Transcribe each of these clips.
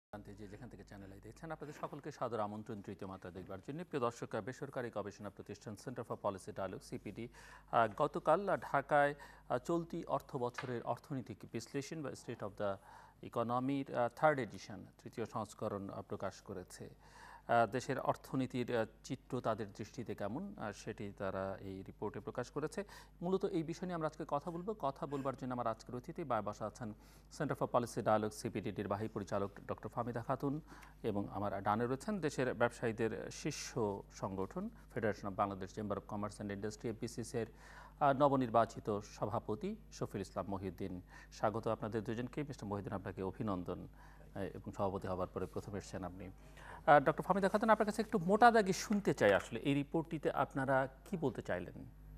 যেখান থেকে channel I দেখছেন আপনাদের সকলকে সাদর আমন্ত্রণ তৃতীয় মাত্রা দেখবার জন্য। প্রিয় দর্শক, বেসরকারি গবেষণা প্রতিষ্ঠান centre for policy dialogue CPD গতকাল ঢাকায় চলতি অর্থ বছরের অর্থনৈতিক বিশ্লেষণ বা স্টেট অফ দ্য ইকোনমির থার্ড এডিশন তৃতীয় সংস্করণ প্রকাশ করেছে। দেশের অর্থনীতির চিত্র তাদের দৃষ্টিতে কেমন সেটি তারা এই রিপোর্টে প্রকাশ করেছে। মূলত এই বিষয় নিয়ে আমরা আজকে কথা বলবার জন্য আমার আজকের অতিথি বসা আছেন centre for policy dialogue CPD নির্বাহী পরিচালক ডক্টর ফাহমিদা খাতুন, এবং আমার ডানে রয়েছেন দেশের ব্যবসায়ীদের শীর্ষ সংগঠন federation of Bangladesh chamber of commerce and industry এফবিসিসির নবনির্বাচিত সভাপতি শফিউল ইসলাম মহিউদ্দিন। স্বাগত আপনাদের দুজনকে। মিস্টার মহিউদ্দিন, আপনাকে অভিনন্দন, এবং সভাপতি হওয়ার পরে প্রথম এসেছেন আপনি। ডক্টর ফাহমিদা খাতুন, আপনার কাছে একটু মোটা দাগে শুনতে চাই আসলে এই রিপোর্টটিতে আপনারা কি বলতে চাইলেন।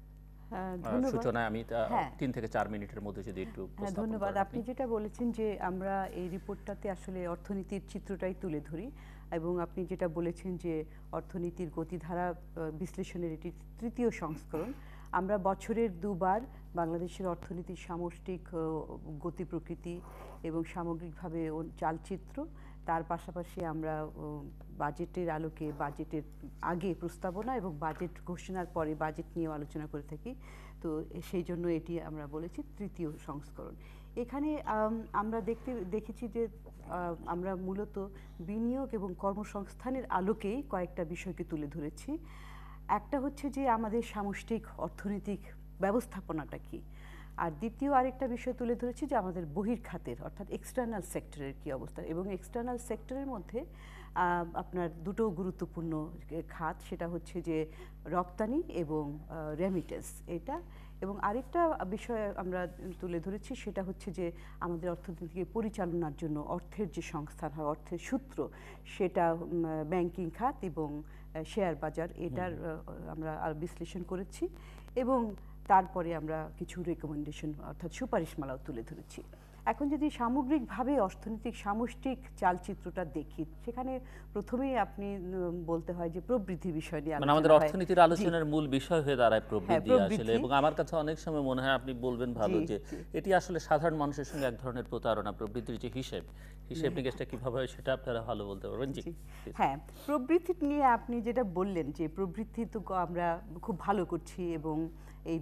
সূচনায় আমি 3 থেকে 4 মিনিটের মধ্যে যদি একটু। ধন্যবাদ। আপনি যেটা বলেছেন যে আমরা এই রিপোর্টটাতে আসলে অর্থনীতির চিত্রটাই তুলে ধরি, এবং আপনি যেটা বলেছেন যে অর্থনীতির গতিধারা বিশ্লেষণের এটি তৃতীয় সংস্করণ। আমরা বছরের দুবার বাংলাদেশের অর্থনীতির সামষ্টিক গতি প্রকৃতি এবং সামগ্রিকভাবে চালচিত্র, তার পাশাপাশি আমরা বাজেটের আলোকে বাজেটের আগে প্রস্তাবনা এবং বাজেট ঘোষণার পরে বাজেট নিয়েও আলোচনা করে থাকি। তো সেই জন্য এটি আমরা বলেছি তৃতীয় সংস্করণ। এখানে আমরা দেখেছি যে আমরা মূলত বিনিয়োগ এবং কর্মসংস্থানের আলোকেই কয়েকটা বিষয়কে তুলে ধরেছি। একটা হচ্ছে যে আমাদের সামষ্টিক অর্থনৈতিক ব্যবস্থাপনাটা কি, আর দ্বিতীয় আরেকটা বিষয় তুলে ধরেছি যে আমাদের বহির্খাতের অর্থাৎ এক্সটার্নাল সেক্টরের কি অবস্থা। এবং এক্সটার্নাল সেক্টরের মধ্যে আপনার দুটো গুরুত্বপূর্ণ খাত, সেটা হচ্ছে যে রপ্তানি এবং রেমিটেন্স এটা। এবং আরেকটা বিষয় আমরা তুলে ধরেছি, সেটা হচ্ছে যে আমাদের অর্থনীতিকে পরিচালনার জন্য অর্থের যে সংস্থান হয়, অর্থের সূত্র, সেটা ব্যাংকিং খাত এবং শেয়ার বাজার, এটার আমরা বিশ্লেষণ করেছি। এবং তারপরে আমরা কিছু রেকমেন্ডেশন অর্থাৎ সুপারিশমালাও তুলে ধরেছি। এখন যদি সামগ্রিকভাবে অর্থনৈতিক সামষ্টিক চালচিত্রটা দেখি, সেখানে প্রথমেই আপনি বলতে হয় যে প্রবৃদ্ধি বিষয় নিয়ে মানে আমাদের অর্থনীতির আলোচনার মূল বিষয় হয়ে দাঁড়ায় প্রবৃদ্ধি আসলে। এবং আমার কাছে অনেক সময় মনে হয়, আপনি বলবেন ভালো, যে এটি আসলে সাধারণ মানুষের সঙ্গে এক ধরনের প্রতারণা। প্রবৃদ্ধির যে হিসেব নিকেশটা কিভাবে হয় সেটা আপনারা ভালো বলতে পারবেন। জি হ্যাঁ, প্রবৃদ্ধি নিয়ে আপনি যেটা বললেন যে প্রবৃদ্ধি তো আমরা খুব ভালো করছি, এবং এই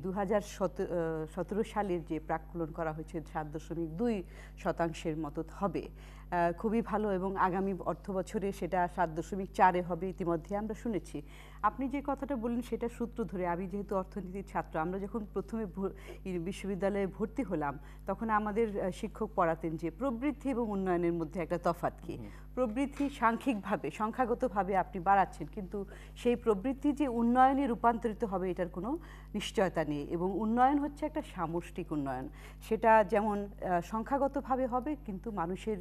2017 সালের যে প্রাক্কলন করা হয়েছে 7.2% মতো হবে, খুবই ভালো। এবং আগামী অর্থ বছরে সেটা 7.4 হবে ইতিমধ্যে আমরা শুনেছি। আপনি যে কথাটা বললেন সেটা সূত্র ধরে, আমি যেহেতু অর্থনীতির ছাত্র, আমরা যখন প্রথমে বিশ্ববিদ্যালয়ে ভর্তি হলাম তখন আমাদের শিক্ষক পড়াতেন যে প্রবৃদ্ধি এবং উন্নয়নের মধ্যে একটা তফাৎ কি। প্রবৃদ্ধি সাংখ্যিকভাবে সংখ্যাগতভাবে আপনি বাড়াচ্ছেন, কিন্তু সেই প্রবৃদ্ধি যে উন্নয়নে রূপান্তরিত হবে এটার কোনো নিশ্চয়তা নেই। এবং উন্নয়ন হচ্ছে একটা সামষ্টিক উন্নয়ন, সেটা যেমন সংখ্যাগতভাবে হবে, কিন্তু মানুষের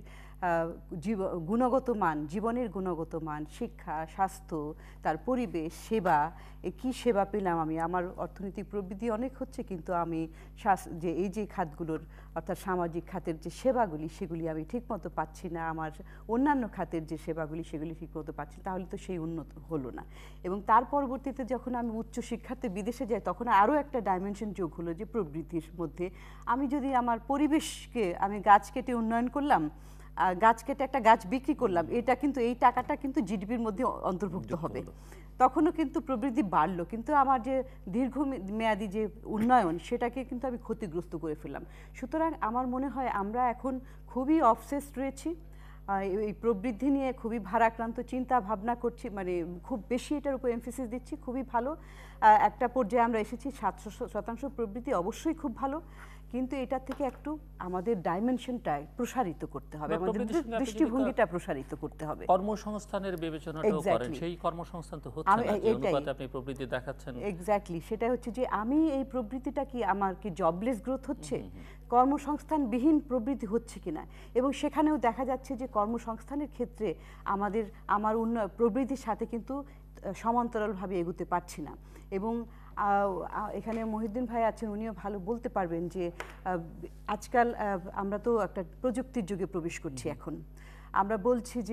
গুণগত মান, জীবনের গুণগত মান, শিক্ষা, স্বাস্থ্য, তার পরিবেশ, সেবা, কি সেবা পেলাম আমি, আমার অর্থনৈতিক প্রবৃদ্ধি অনেক হচ্ছে, কিন্তু আমি যে এই যে খাতগুলোর অর্থাৎ সামাজিক খাতের যে সেবাগুলি সেগুলি আমি ঠিকমতো পাচ্ছি না, আমার অন্যান্য খাতের যে সেবাগুলি সেগুলি ঠিকমতো পাচ্ছি, তাহলে তো সেই উন্নত হলো না। এবং তার পরবর্তীতে যখন আমি উচ্চশিক্ষার্থে বিদেশে যাই, তখন আরও একটা ডাইমেনশন যোগ হলো যে প্রবৃদ্ধির মধ্যে আমি যদি আমার পরিবেশকে, আমি গাছ কেটে উন্নয়ন করলাম, গাছ কেটে একটা গাছ বিক্রি করলাম, এটা কিন্তু এই টাকাটা কিন্তু জিডিপির মধ্যে অন্তর্ভুক্ত হবে, তখনও কিন্তু প্রবৃদ্ধি বাড়লো, কিন্তু আমার যে দীর্ঘমেয়াদী যে উন্নয়ন সেটাকে কিন্তু আমি ক্ষতিগ্রস্ত করে ফেললাম। সুতরাং আমার মনে হয় আমরা এখন খুবই অবসেসড রয়েছি, এই প্রবৃদ্ধি নিয়ে খুবই ভারাক্রান্ত চিন্তা ভাবনা করছি, মানে খুব বেশি এটার উপর এমফেসিস দিচ্ছি। খুবই ভালো একটা পর্যায়ে আমরা এসেছি, 7% প্রবৃদ্ধি অবশ্যই খুব ভালো, কিন্তু এটা থেকে একটু আমাদের ডাইমেনশনটা প্রসারিত করতে হবে, আমাদের দৃষ্টিভঙ্গিটা প্রসারিত করতে হবে। কর্মসংস্থানের বিবেচনাটাও করেন, সেই কর্মসংস্থান তো হচ্ছে না যে অনুপাতে আপনি প্রবৃদ্ধি দেখাচ্ছেন। এক্স্যাক্টলি, সেটা হচ্ছে যে আমি এই প্রবৃদ্ধিটা কি আমার কি জবলেস গ্রোথ হচ্ছে, কর্মসংস্থানবিহীন প্রবৃদ্ধি হচ্ছে কিনা। এবং সেখানেও দেখা যাচ্ছে যে কর্মসংস্থানের ক্ষেত্রে আমার প্রবৃদ্ধির সাথে কিন্তু সমান্তরালভাবে এগোতে পারছি না। এবং এখানে মহিউদ্দিন ভাই আছেন, উনিও ভালো বলতে পারবেন যে আজকাল আমরা তো একটা প্রযুক্তির যুগে প্রবেশ করছি। এখন আমরা বলছি যে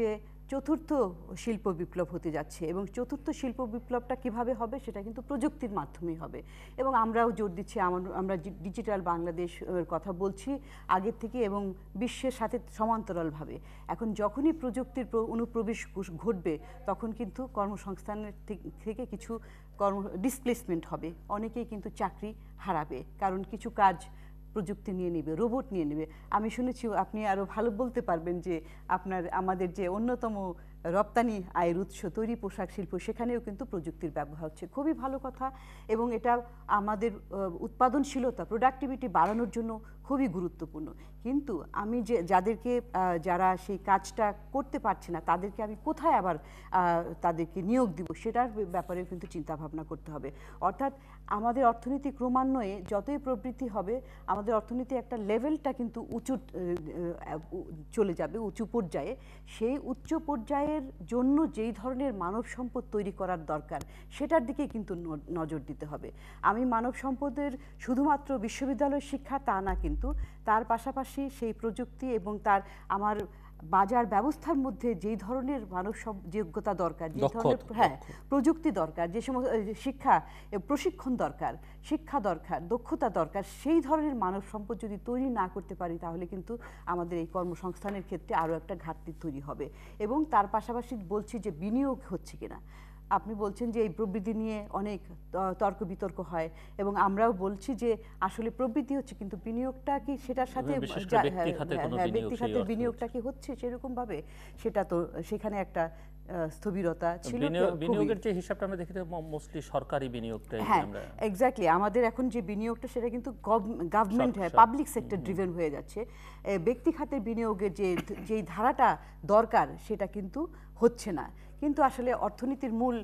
চতুর্থ শিল্প বিপ্লব হতে যাচ্ছে এবং চতুর্থ শিল্প বিপ্লবটা কিভাবে হবে সেটা কিন্তু প্রযুক্তির মাধ্যমেই হবে এবং আমরাও জোর দিচ্ছি আমরা ডিজিটাল বাংলাদেশ কথা বলছি আগের থেকে এবং বিশ্বের সাথে সমান্তরালভাবে। এখন যখনই প্রযুক্তির অনুপ্রবেশ ঘটবে তখন কিন্তু কর্মসংস্থানের থেকে কিছু ডিসপ্লেসমেন্ট হবে, অনেকেই কিন্তু চাকরি হারাবে কারণ কিছু কাজ প্রযুক্তি নিয়ে নেবে, রোবট নিয়ে নেবে। আমি শুনেছি আপনি আরও ভালো বলতে পারবেন যে আমাদের যে অন্যতম রপ্তানি আয়ের উৎস তৈরি পোশাক শিল্প, সেখানেও কিন্তু প্রযুক্তির ব্যবহার হচ্ছে, খুবই ভালো কথা এবং এটা আমাদের উৎপাদনশীলতা প্রোডাক্টিভিটি বাড়ানোর জন্য খুবই গুরুত্বপূর্ণ। কিন্তু আমি যারা সেই কাজটা করতে পারছে না তাদেরকে আমি কোথায় আবার তাদেরকে নিয়োগ দিব সেটার ব্যাপারেও কিন্তু চিন্তাভাবনা করতে হবে। অর্থাৎ আমাদের অর্থনীতি ক্রমান্বয়ে যতই প্রবৃদ্ধি হবে আমাদের অর্থনীতি একটা লেভেলটা কিন্তু চলে যাবে উঁচু পর্যায়ে। সেই উচ্চ পর্যায়ের জন্য যেই ধরনের মানব সম্পদ তৈরি করার দরকার সেটার দিকে কিন্তু নজর দিতে হবে। আমি মানব সম্পদের শুধুমাত্র বিশ্ববিদ্যালয় শিক্ষা তা না, কিন্তু তার পাশাপাশি সেই প্রযুক্তি এবং আমার বাজার ব্যবস্থার মধ্যে যেই ধরনের মানব যোগ্যতা দরকার, যে ধরনের প্রযুক্তি দরকার, যে সমস্ত প্রশিক্ষণ দরকার, শিক্ষা দরকার, দক্ষতা দরকার, সেই ধরনের মানব সম্পদ যদি তৈরি না করতে পারি তাহলে কিন্তু আমাদের এই কর্মসংস্থানের ক্ষেত্রে আরও একটা ঘাটতি তৈরি হবে। এবং তার পাশাপাশি বলছি যে বিনিয়োগ হচ্ছে কিনা। আপনি বলছেন যে এই প্রবৃদ্ধি নিয়ে অনেক তর্ক বিতর্ক হয় এবং আমরাও বলছি যে আসলে প্রবৃদ্ধি হচ্ছে কিন্তু বিনিয়োগটা কি সেটার সাথে ব্যক্তি খাতের বিনিয়োগটা কি হচ্ছে সেরকম ভাবে, সেটা তো সেখানে একটা স্থবিরতা ছিল। বিনিয়োগের যে হিসাবটা আমরা দেখি মোস্টলি সরকারি বিনিয়োগটাই আমরা এক্স্যাক্টলি আমাদের এখন যে বিনিয়োগটা সেটা কিন্তু গভর্নমেন্ট পাবলিক সেক্টর ড্রিভেন হয়ে যাচ্ছে। ব্যক্তি খাতের বিনিয়োগের যেই ধারাটা দরকার সেটা কিন্তু হচ্ছে না। কিন্তু আসলে অর্থনীতির মূল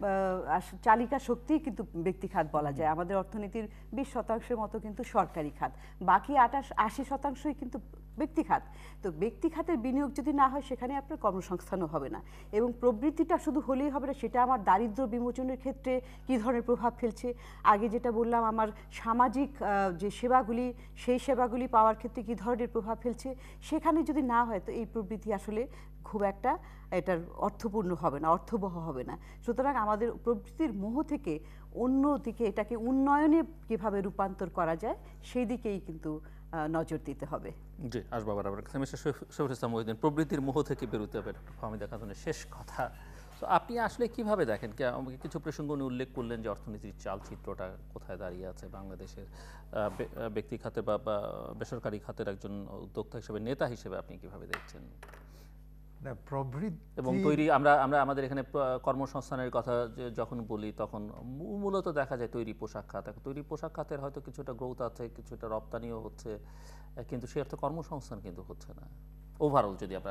চালিকা শক্তি কিন্তু ব্যক্তি খাত বলা যায়। আমাদের অর্থনীতির 20% মতো কিন্তু সরকারি খাত, বাকি 80%ই কিন্তু ব্যক্তি খাত। তো ব্যক্তি খাতের বিনিয়োগ যদি না হয় সেখানে আপনার কর্মসংস্থানও হবে না এবং প্রবৃদ্ধিটা শুধু হলেই হবে না, সেটা আমার দারিদ্র্য বিমোচনের ক্ষেত্রে কী ধরনের প্রভাব ফেলছে, আগে যেটা বললাম আমার সামাজিক যে সেবাগুলি সেই সেবাগুলি পাওয়ার ক্ষেত্রে কী ধরনের প্রভাব ফেলছে, সেখানে যদি না হয় তো এই প্রবৃদ্ধি আসলে খুব একটা এটার অর্থপূর্ণ হবে না, অর্থবহ হবে না। সুতরাং আমাদের প্রবৃত্তির মোহ থেকে অন্য দিকে এটাকে উন্নয়নে কিভাবে রূপান্তর করা যায় সেই দিকেই কিন্তু নজর দিতে হবে। জি, আসবো আবার মিস্টার শফিউল ইসলাম মহিউদ্দিন, প্রবৃত্তির মোহ থেকে বেরোতে হবে, ফাহমিদা খাতুনের শেষ কথা। তো আপনি আসলে কিভাবে দেখেন, আমাকে কিছু প্রসঙ্গ উল্লেখ করলেন যে অর্থনীতির চালচিত্রটা কোথায় দাঁড়িয়ে আছে বাংলাদেশের ব্যক্তি খাতে বা বেসরকারি খাতের একজন উদ্যোক্তা হিসেবে, নেতা হিসেবে আপনি কিভাবে দেখছেন? এবং আমরা আমাদের এখানে কর্মসংস্থানের কথা যখন বলি তখন মূলত দেখা যায় তৈরি পোশাক খাত, তৈরি পোশাক খাতের হয়তো কিছুটা গ্রোথ আছে, কিছুটা রপ্তানিও হচ্ছে, কিন্তু সে অর্থে কর্মসংস্থান কিন্তু হচ্ছে না ওভারঅল। যদি আমরা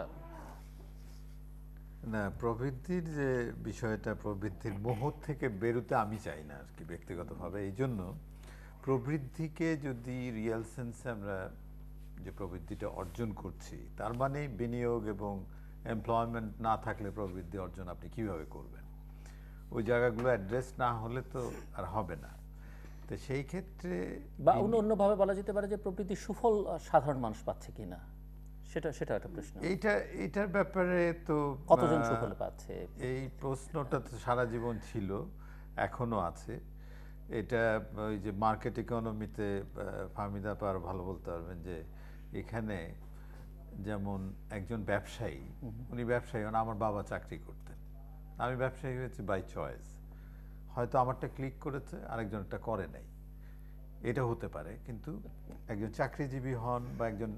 প্রবৃদ্ধির যে বিষয়টা, প্রবৃদ্ধির মোহ থেকে বেরোতে আমি চাই না আর কি ব্যক্তিগতভাবে। এই জন্য প্রবৃদ্ধিকে যদি রিয়েল সেন্সে আমরা যে প্রবৃদ্ধিটা অর্জন করছি, তার মানে বিনিয়োগ এবং এমপ্লয়মেন্ট না থাকলে প্রবৃদ্ধি অর্জন আপনি কিভাবে করবেন? ওই জায়গাগুলো অ্যাড্রেস না হলে তো আর হবে না। তো সেই ক্ষেত্রে বা অন্যভাবে বলা যেতে পারে যে প্রবৃদ্ধির সুফল সাধারণ মানুষ পাচ্ছে কিনা, সেটা একটা প্রশ্ন। এইটার ব্যাপারে তো কতজন সুফল পাচ্ছে, এই প্রশ্নটা তো সারা জীবন ছিল, এখনো আছে। এটা ওই যে মার্কেট ইকোনমিতে ফাহমিদা আরো ভালো বলতে পারবেন যে এখানে যেমন একজন ব্যবসায়ী, উনি ব্যবসায়ী, আমার বাবা চাকরি করতেন, আমি ব্যবসায়ী হয়েছি বাই চয়েস। হয়তো আমারটা ক্লিক করেছে, আরেকজনটা করে নাই, এটা হতে পারে। কিন্তু একজন চাকরিজীবী হন বা একজন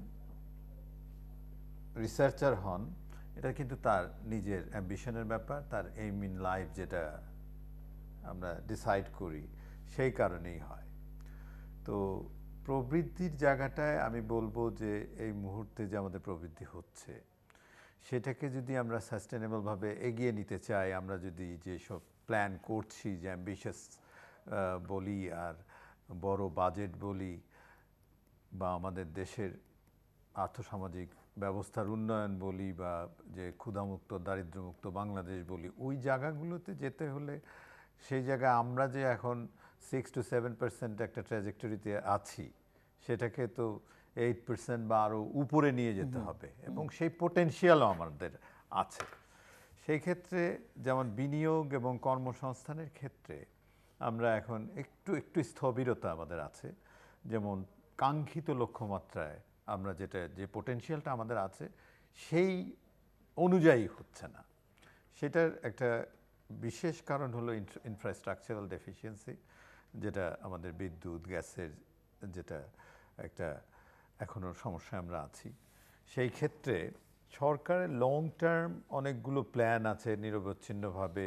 রিসার্চার হন, এটা কিন্তু তার নিজের অ্যাম্বিশনের ব্যাপার, তার এইম ইন লাইফ যেটা আমরা ডিসাইড করি সেই কারণেই হয়। তো প্রবৃদ্ধির জায়গাটায় আমি বলবো যে এই মুহূর্তে যে আমাদের প্রবৃদ্ধি হচ্ছে সেটাকে যদি আমরা সাস্টেনেবলভাবে এগিয়ে নিতে চাই, আমরা যদি যেসব প্ল্যান করছি, যে অ্যাম্বিশাস বলি আর বড় বাজেট বলি, বা আমাদের দেশের আর্থসামাজিক ব্যবস্থার উন্নয়ন বলি, বা যে ক্ষুধামুক্ত দারিদ্র্যমুক্ত বাংলাদেশ বলি, ওই জায়গাগুলোতে যেতে হলে সেই জায়গায় আমরা যে এখন 6 to 7% একটা ট্র্যাজেক্টরিতে আছি, সেটাকে তো 8% বা আরও উপরে নিয়ে যেতে হবে এবং সেই পোটেনশিয়ালও আমাদের আছে। সেই ক্ষেত্রে যেমন বিনিয়োগ এবং কর্মসংস্থানের ক্ষেত্রে আমরা এখন একটু একটু স্থবিরতা আমাদের আছে, যেমন কাঙ্ক্ষিত লক্ষ্যমাত্রায় আমরা যে পোটেনশিয়ালটা আমাদের আছে সেই অনুযায়ী হচ্ছে না। সেটার একটা বিশেষ কারণ হলো ইনফ্রাস্ট্রাকচারাল ডেফিসিয়েন্সি, যেটা আমাদের বিদ্যুৎ গ্যাসের যেটা একটা এখনও সমস্যায় আমরা আছি। সেই ক্ষেত্রে সরকারের লং টার্ম অনেকগুলো প্ল্যান আছে, নিরবচ্ছিন্নভাবে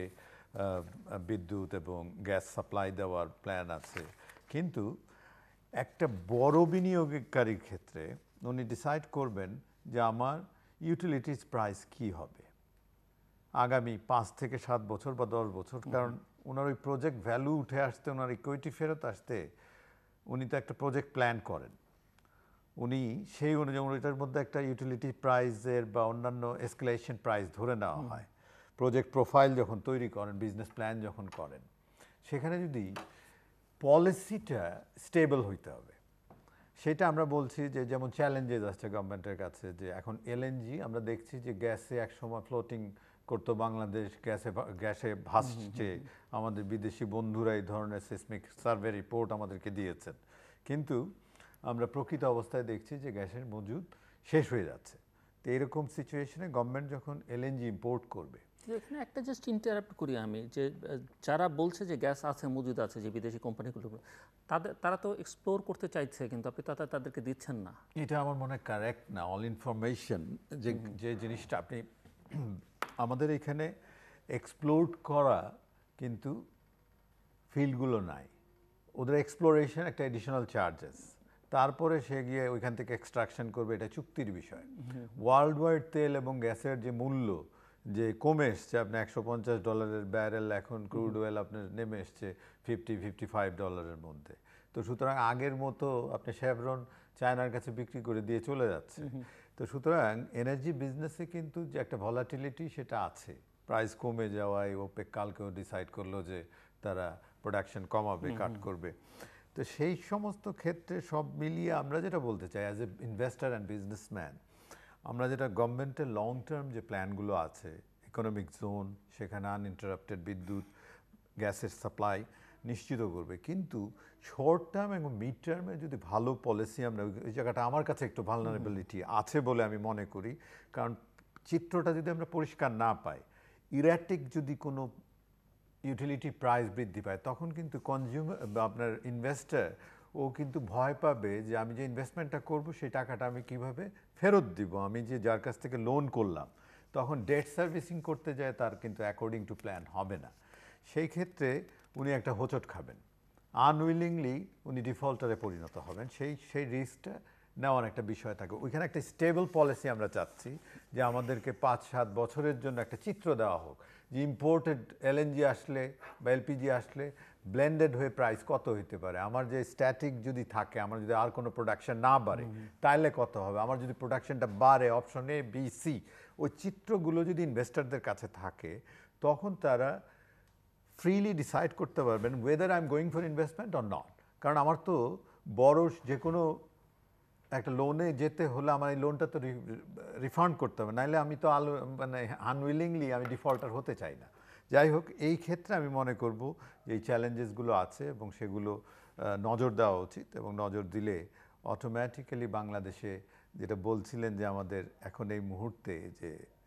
বিদ্যুৎ এবং গ্যাস সাপ্লাই দেওয়ার প্ল্যান আছে, কিন্তু একটা বড় বিনিয়োগকারীর ক্ষেত্রে উনি ডিসাইড করবেন যে আমার ইউটিলিটিস প্রাইস কি হবে আগামী 5 থেকে 7 বছর বা 10 বছর, কারণ ওনার ওই প্রজেক্ট ভ্যালু উঠে আসতে, ওনার ইকুইটি ফেরত আসতে উনি তো একটা প্রজেক্ট প্ল্যান করেন। উনি সেই অনুযায়ী ওইটার মধ্যে একটা ইউটিলিটি প্রাইসের বা অন্যান্য এসকেলেশন প্রাইস ধরে নেওয়া হয়। প্রজেক্ট প্রোফাইল যখন তৈরি করেন, বিজনেস প্ল্যান যখন করেন, সেখানে যদি পলিসিটা স্টেবল হইতে হবে। সেটা আমরা বলছি যে যেমন চ্যালেঞ্জেস আসছে গভর্নমেন্টের কাছে, যে এখন এলএনজি আমরা দেখছি যে গ্যাসে একসময় ফ্লোটিং করতো বাংলাদেশ, গ্যাসে ভাসছে, আমাদের বিদেশি বন্ধুরা এই ধরনের সিসমিক সার্ভে রিপোর্ট আমাদেরকে দিয়েছেন, কিন্তু আমরা প্রকৃত অবস্থায় দেখছি যে গ্যাসের মজুদ শেষ হয়ে যাচ্ছে। তো এরকম সিচুয়েশনে গভর্নমেন্ট যখন এলএনজি ইম্পোর্ট করবে, এখানে একটা জাস্ট ইন্টারাপ্ট করি আমি, যে যারা বলছে যে গ্যাস আছে, মজুদ আছে, যে বিদেশি কোম্পানিগুলো, তারা তো এক্সপ্লোর করতে চাইছে, কিন্তু আপনি তাদেরকে দিচ্ছেন না। এটা আমার মনে হয় কারেক্ট না। অল ইনফরমেশন যে জিনিসটা আপনি আমাদের এখানে এক্সপ্লোর করা, কিন্তু ফিল্ডগুলো নাই, ওদের এক্সপ্লোরেশন একটা এডিশনাল চার্জেস, তারপরে সে গিয়ে ওইখান থেকে এক্সট্রাকশন করবে, এটা চুক্তির বিষয়। ওয়ার্ল্ড ওয়াইড তেল এবং গ্যাসের যে মূল্য যে কমে এসছে, আপনি $150 ব্যারেল, এখন ক্রুড অয়েল আপনার নেমে এসছে $50-55 মধ্যে। তো সুতরাং আগের মতো আপনি শেভরন চায়নার কাছে বিক্রি করে দিয়ে চলে যাচ্ছে। তো সুতরাং এনার্জি বিজনেসে কিন্তু যে একটা ভলাটিলিটি সেটা আছে, প্রাইস কমে যাওয়ায় ওপেক কালকেও ডিসাইড করলো যে তারা প্রোডাকশন কমাবে, কাট করবে। তো সেই সমস্ত ক্ষেত্রে সব মিলিয়ে আমরা যেটা বলতে চাই as a investor and businessman, আমরা যেটা গভর্নমেন্টের লং টার্ম যে প্ল্যানগুলো আছে, ইকোনমিক জোন, সেখানে আনইন্টারাপ্টেড বিদ্যুৎ গ্যাসের সাপ্লাই নিশ্চিত করবে, কিন্তু শর্ট টার্ম এবং মিড টার্মে যদি ভালো পলিসি আমরা, ওই জায়গাটা আমার কাছে একটু ভালনারেবিলিটি আছে বলে আমি মনে করি। কারণ চিত্রটা যদি আমরা পরিষ্কার না পাই, ইরাটিক যদি কোনো ইউটিলিটি প্রাইস বৃদ্ধি পায়, তখন কিন্তু কনজিউমার বা আপনার ইনভেস্টার ও কিন্তু ভয় পাবে যে আমি যে ইনভেস্টমেন্টটা করব সেই টাকাটা আমি কিভাবে ফেরত দিব। আমি যে যার কাছ থেকে লোন করলাম, তখন ডেট সার্ভিসিং করতে যায় তার কিন্তু অ্যাকর্ডিং টু প্ল্যান হবে না। সেই ক্ষেত্রে উনি একটা হোঁচট খাবেন, আনউইলিংলি উনি ডিফল্টারে পরিণত হবেন। সেই রিস্কটা নেওয়ার একটা বিষয় থাকে। ওইখানে একটা স্টেবল পলিসি আমরা চাচ্ছি, যে আমাদেরকে 5-7 বছরের জন্য একটা চিত্র দেওয়া হোক যে ইম্পোর্টেড এলএনজি আসলে বা এলপিজি আসলে ব্লেন্ডেড হয়ে প্রাইস কত হইতে পারে, আমার যে স্ট্যাটিক যদি থাকে, আমার যদি আর কোনো প্রোডাকশন না বাড়ে তাহলে কত হবে, আমার যদি প্রোডাকশনটা বাড়ে, অপশন এ বি সি, ওই চিত্রগুলো যদি ইনভেস্টরদের কাছে থাকে, তখন তারা ফ্রিলি ডিসাইড করতে পারবেন whether I am going for investment or not. কারণ আমার তো বড় যে কোনো একটা লোনে যেতে হলে আমার এই লোনটা তো রিফান্ড করতে হবে, নাহলে আমি তো মানে আনউইলিংলি আমি ডিফল্টার হতে চাই না। যাই হোক, এই ক্ষেত্রে আমি মনে করব যে এই চ্যালেঞ্জেসগুলো আছে এবং সেগুলো নজর দেওয়া উচিত, এবং নজর দিলে অটোমেটিক্যালি বাংলাদেশে যেটা বলছিলেন যে আমাদের এখন এই মুহূর্তে যে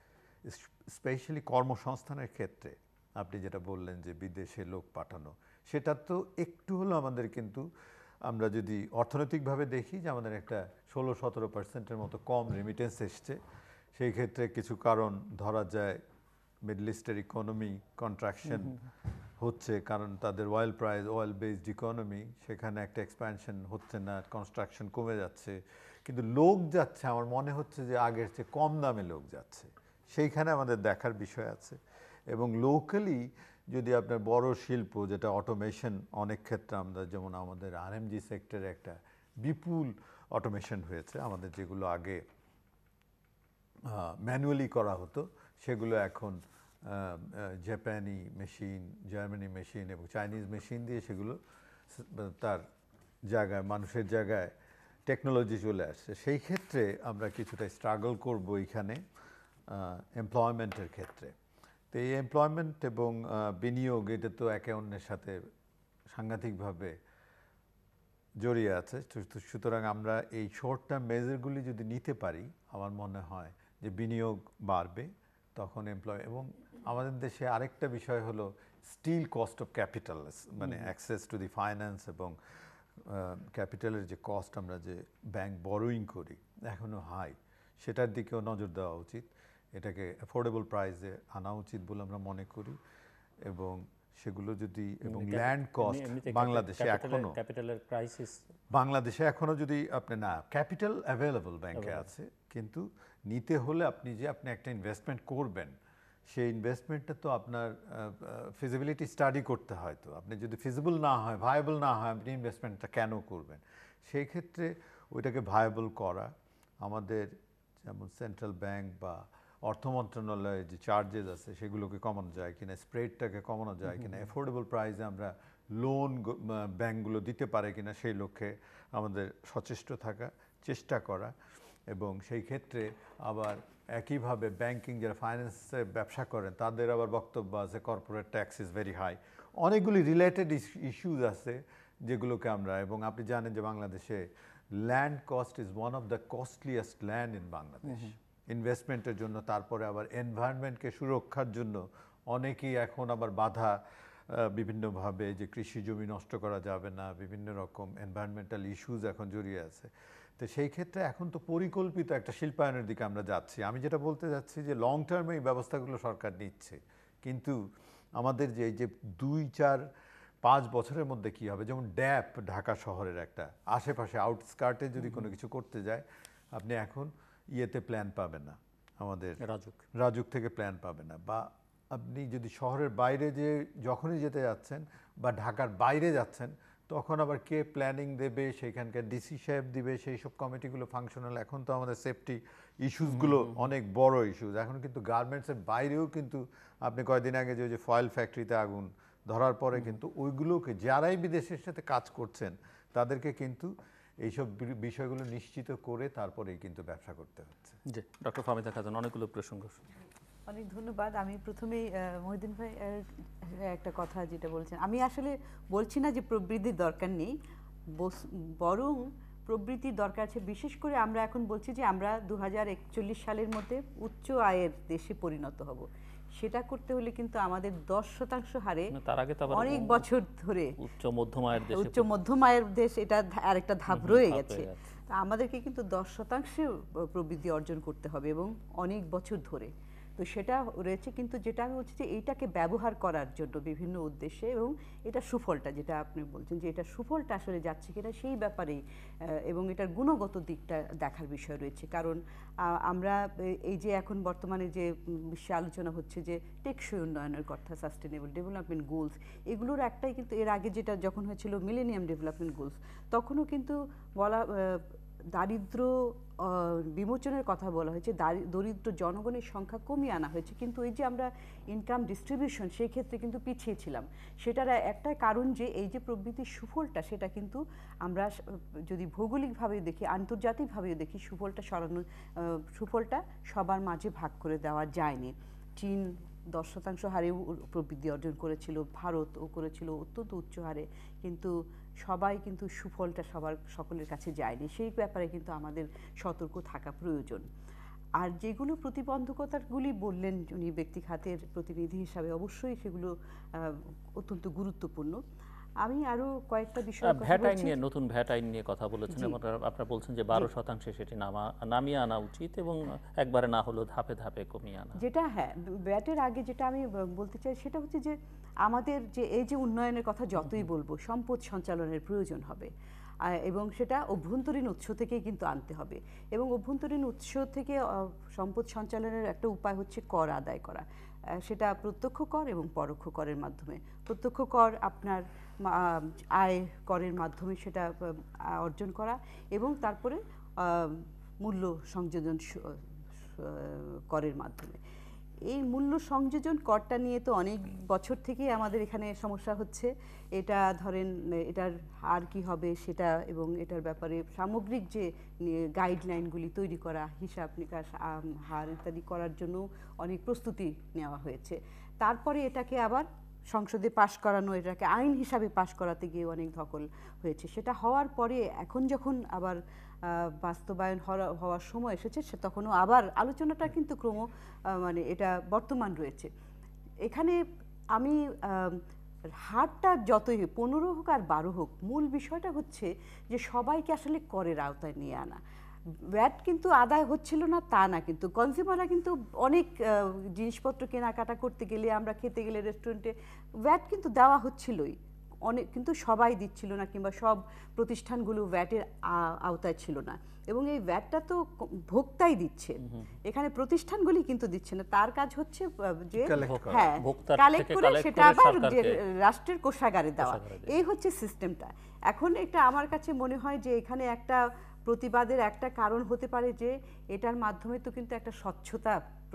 স্পেশালি কর্মসংস্থানের ক্ষেত্রে আপনি যেটা বললেন যে বিদেশে লোক পাঠানো, সেটা তো একটু হলো আমাদের, কিন্তু আমরা যদি অর্থনৈতিকভাবে দেখি যে আমাদের একটা 16-17% মতো কম রেমিটেন্স এসছে। সেই ক্ষেত্রে কিছু কারণ ধরা যায়, মিডল ইস্টের ইকোনমি কন্ট্রাকশন হচ্ছে, কারণ তাদের oil price, oil based economy, সেখানে একটা এক্সপ্যানশন হচ্ছে না, কনস্ট্রাকশন কমে যাচ্ছে, কিন্তু লোক যাচ্ছে আমার মনে হচ্ছে যে আগের চেয়ে কম দামে লোক যাচ্ছে। সেইখানে আমাদের দেখার বিষয় আছে। এবং লোকালি যদি আপনার বড় শিল্প যেটা অটোমেশন, অনেক ক্ষেত্রে আমরা যেমন আমাদের আরএমজি সেক্টরে একটা বিপুল অটোমেশন হয়েছে, আমাদের যেগুলো আগে ম্যানুয়ালি করা হতো সেগুলো এখন জাপানি মেশিন, জার্মানি মেশিন এবং চাইনিজ মেশিন দিয়ে সেগুলো তার জায়গায়, মানুষের জায়গায় টেকনোলজি চলে আসছে। সেই ক্ষেত্রে আমরা কিছুটা স্ট্রাগল করব এখানে এমপ্লয়মেন্টের ক্ষেত্রে। তো এই এমপ্লয়মেন্ট এবং বিনিয়োগ এটা তো একে অন্যের সাথে সাংঘাতিকভাবে জড়িয়ে আছে। সুতরাং আমরা এই শর্ট টার্ম মেজারগুলি যদি নিতে পারি, আমার মনে হয় যে বিনিয়োগ বাড়বে, তখন এবং আমাদের দেশে আরেকটা বিষয় হলো স্টিল কস্ট অফ ক্যাপিটাল, মানে অ্যাক্সেস টু দি ফাইন্যান্স এবং ক্যাপিটালের যে কস্ট, আমরা যে ব্যাংক বরোয়িং করি এখনও হাই, সেটার দিকেও নজর দেওয়া উচিত। এটাকে অ্যাফোর্ডেবল প্রাইসে আনা উচিত বলে আমরা মনে করি। এবং সেগুলো যদি এবং ল্যান্ড কস্ট বাংলাদেশে এখনো যদি আপনি না ক্যাপিটাল অ্যাভেলেবল ব্যাংকে আছে, কিন্তু নিতে হলে আপনি একটা ইনভেস্টমেন্ট করবেন, সেই ইনভেস্টমেন্টটা তো আপনার ফিজিবিলিটি স্টাডি করতে হয়। তো আপনি যদি ফিজিবল না হয়, ভায়াবল না হয়, আপনি ইনভেস্টমেন্টটা কেন করবেন? সেই ক্ষেত্রে ওইটাকে ভায়াবল করা, আমাদের যেমন সেন্ট্রাল ব্যাংক বা অর্থ মন্ত্রণালয়ের যে চার্জেস আছে সেগুলোকে কমানো যায় কিনা, স্প্রেডটাকে কমানো যায় কিনা, অ্যাফোর্ডেবল প্রাইসে আমরা লোন ব্যাংকগুলো দিতে পারে কিনা, সেই লক্ষ্যে আমাদের সচেষ্ট থাকা, চেষ্টা করা। এবং সেই ক্ষেত্রে আবার একইভাবে ব্যাংকিং যারা ফাইন্যান্সে ব্যবসা করেন তাদের আবার বক্তব্য আছে corporate tax is very high. অনেকগুলি রিলেটেড ইস্যুজ আছে যেগুলোকে আমরা, এবং আপনি জানেন যে বাংলাদেশে land cost is one of the costliest land in Bangladesh ইনভেস্টমেন্টের জন্য। তারপরে আবার এনভায়রনমেন্টকে সুরক্ষার জন্য অনেকেই এখন আবার বাধা বিভিন্নভাবে, যে কৃষি জমি নষ্ট করা যাবে না, বিভিন্ন রকম এনভায়রনমেন্টাল ইস্যুজ এখন জড়িয়ে আছে। তো সেই ক্ষেত্রে এখন তো পরিকল্পিত একটা শিল্পায়নের দিকে আমরা যাচ্ছি। আমি যেটা বলতে যাচ্ছি যে লং টার্মে এই ব্যবস্থাগুলো সরকার নিচ্ছে, কিন্তু আমাদের যে 2-4-5 বছরের মধ্যে কি হবে, যেমন ড্যাপ ঢাকা শহরের একটা আশেপাশে আউটস্কার্টে যদি কোনো কিছু করতে যায়, আপনি এখন ইয়েতে প্ল্যান পাবেন না, আমাদের রাজুক থেকে প্ল্যান পাবেন না। বা আপনি যদি শহরের বাইরে যখনই যেতে যাচ্ছেন বা ঢাকার বাইরে যাচ্ছেন, তখন আবার কে প্ল্যানিং দেবে, সেখানকার ডিসি সাহেব দিবে, সেই সব কমিটিগুলো ফাংশনাল। এখন তো আমাদের সেফটি ইস্যুসগুলো অনেক বড় ইস্যুস এখন, কিন্তু গার্মেন্টসের বাইরেও কিন্তু আপনি কয়েকদিন আগে যে ফয়েল ফ্যাক্টরিতে আগুন ধরার পরে কিন্তু ওইগুলোকে যারাই বিদেশের সাথে কাজ করছেন তাদেরকে কিন্তু এইসব বিষয়গুলো নিশ্চিত করে তারপরেই কিন্তু ব্যবসা করতে হচ্ছে। জি, ডক্টর ফাহমিদা খাতুন, অনেকগুলো প্রসঙ্গ। অনেক ধন্যবাদ। আমি প্রথমেই মহিউদ্দিন ভাই একটা কথা যেটা বলছেন, আমি আসলে বলছি না যে প্রবৃদ্ধির দরকার নেই, বরং প্রবৃদ্ধির দরকার আছে। বিশেষ করে আমরা এখন বলছি যে আমরা 2041 সালের মধ্যে উচ্চ আয়ের দেশে পরিণত হব। সেটা করতে হলে কিন্তু আমাদের 10% হারে তার আগে তো অনেক বছর ধরে উচ্চ মধ্যম আয়ের দেশ, এটা আরেকটা ধাপ রয়ে গেছে। আমাদেরকে কিন্তু 10% প্রবৃদ্ধি অর্জন করতে হবে এবং অনেক বছর ধরে। তো সেটা রয়েছে, কিন্তু যেটা আমি বলছি যে এইটাকে ব্যবহার করার জন্য বিভিন্ন উদ্দেশ্যে, এবং এটা সুফলটা যেটা আপনি বলছেন যে এটা সুফলটা আসলে যাচ্ছে কিনা সেই ব্যাপারেই, এবং এটার গুণগত দিকটা দেখার বিষয় রয়েছে। কারণ আমরা এই যে এখন বর্তমানে যে বিশ্বে আলোচনা হচ্ছে যে টেকসই উন্নয়নের কথা, সাস্টেনেবল ডেভেলপমেন্ট গোলস, এগুলোর একটাই কিন্তু এর আগে যেটা যখন হয়েছিল মিলেনিয়াম ডেভেলপমেন্ট গোলস, তখনও কিন্তু বলা দারিদ্র বিমোচনের কথা বলা হয়েছে, দরিদ্র জনগণের সংখ্যা কমিয়ে আনা হয়েছে, কিন্তু এই যে আমরা ইনকাম ডিস্ট্রিবিউশন সেই ক্ষেত্রে কিন্তু পিছিয়ে ছিলাম। সেটার একটাই কারণ যে এই যে প্রবৃদ্ধির সুফলটা, সেটা কিন্তু আমরা যদি ভৌগোলিকভাবে দেখি, আন্তর্জাতিকভাবেও দেখি, সুফলটা সবার মাঝে ভাগ করে দেওয়া যায়নি। চীন 10% হারে প্রবৃদ্ধি অর্জন করেছিল, ভারতও করেছিল অত্যন্ত উচ্চ হারে, কিন্তু সবাই কিন্তু সুফলটা সকলের কাছে যায়নি। সেই ব্যাপারে কিন্তু আমাদের সতর্ক থাকা প্রয়োজন। আর যেগুলো প্রতিবন্ধকতাগুলি বললেন উনি ব্যক্তি খাতের প্রতিনিধি হিসাবে, অবশ্যই সেগুলো অত্যন্ত গুরুত্বপূর্ণ। আমি আরো কয়েকটা বিষয় নতুন ভ্যাট আইন নিয়ে কথা বলেছেন, এবং আপনারা বলছেন যে 12% সেটি নামিয়ে আনা উচিত এবং একবারে না হলেও ধাপে ধাপে কমিয়ে আনা। যেটা হ্যাঁ, ভ্যাটের আগে যেটা আমি বলতে চাই সেটা হচ্ছে যে আমাদের যে এই যে উন্নয়নের কথা যতই বলবো, সম্পদ সঞ্চালনের প্রয়োজন হবে, এবং সেটা অভ্যন্তরীণ উৎস থেকেই কিন্তু আনতে হবে। এবং অভ্যন্তরীণ উৎস থেকে সম্পদ সঞ্চালনের একটা উপায় হচ্ছে কর আদায় করা। সেটা প্রত্যক্ষ কর এবং পরোক্ষ করের মাধ্যমে। প্রত্যক্ষ কর আপনার আয় করের মাধ্যমে সেটা অর্জন করা, এবং তারপরে মূল্য সংযোজন করের মাধ্যমে। এই মূল্য সংযোজন করটা নিয়ে তো অনেক বছর থেকেই আমাদের এখানে সমস্যা হচ্ছে। এটা ধরেন এটার হার কি হবে সেটা, এবং এটার ব্যাপারে সামগ্রিক যে গাইডলাইনগুলি তৈরি করা, হিসাব নিকাশ, হার ইত্যাদি করার জন্য অনেক প্রস্তুতি নেওয়া হয়েছে। তারপরে এটাকে আবার সংসদে পাশ করানো, এটাকে আইন হিসাবে পাশ করাতে গিয়ে অনেক ধকল হয়েছে। সেটা হওয়ার পরে এখন যখন আবার বাস্তবায়ন হওয়ার সময় এসেছে, সে তখনও আবার আলোচনাটা কিন্তু মানে এটা বর্তমান রয়েছে। এখানে আমি হারটা যতই 15 হোক আর 12 হোক, মূল বিষয়টা হচ্ছে যে সবাইকে আসলে করের আওতায় নিয়ে আনা। ভ্যাট কিন্তু আদায় হচ্ছিল না তা না, কিন্তু কনজিউমাররা কিন্তু অনেক জিনিসপত্র কেনাকাটা করতে গেলে, আমরা খেতে গেলে রেস্টুরেন্টে ভ্যাট কিন্তু দেওয়া হচ্ছিলই অনেক, কিন্তু সবাই দিচ্ছিল না, কিংবা সব প্রতিষ্ঠানগুলো ভ্যাটের আওতায় ছিল না। এবং এই ভ্যাটটা তো ভোক্তাই দিচ্ছে, এখানে প্রতিষ্ঠানগুলি কিন্তু দিচ্ছে না। তার কাজ হচ্ছে যে হ্যাঁ কালেক্ট করে সেটা আবার রাষ্ট্রের কোষাগারে দেওয়া, এই হচ্ছে সিস্টেমটা। এখন এটা আমার কাছে মনে হয় যে এখানে একটা প্রতিবাদের একটা কারণ হতে পারে যে এটার মাধ্যমে তো কিন্তু একটা স্বচ্ছতা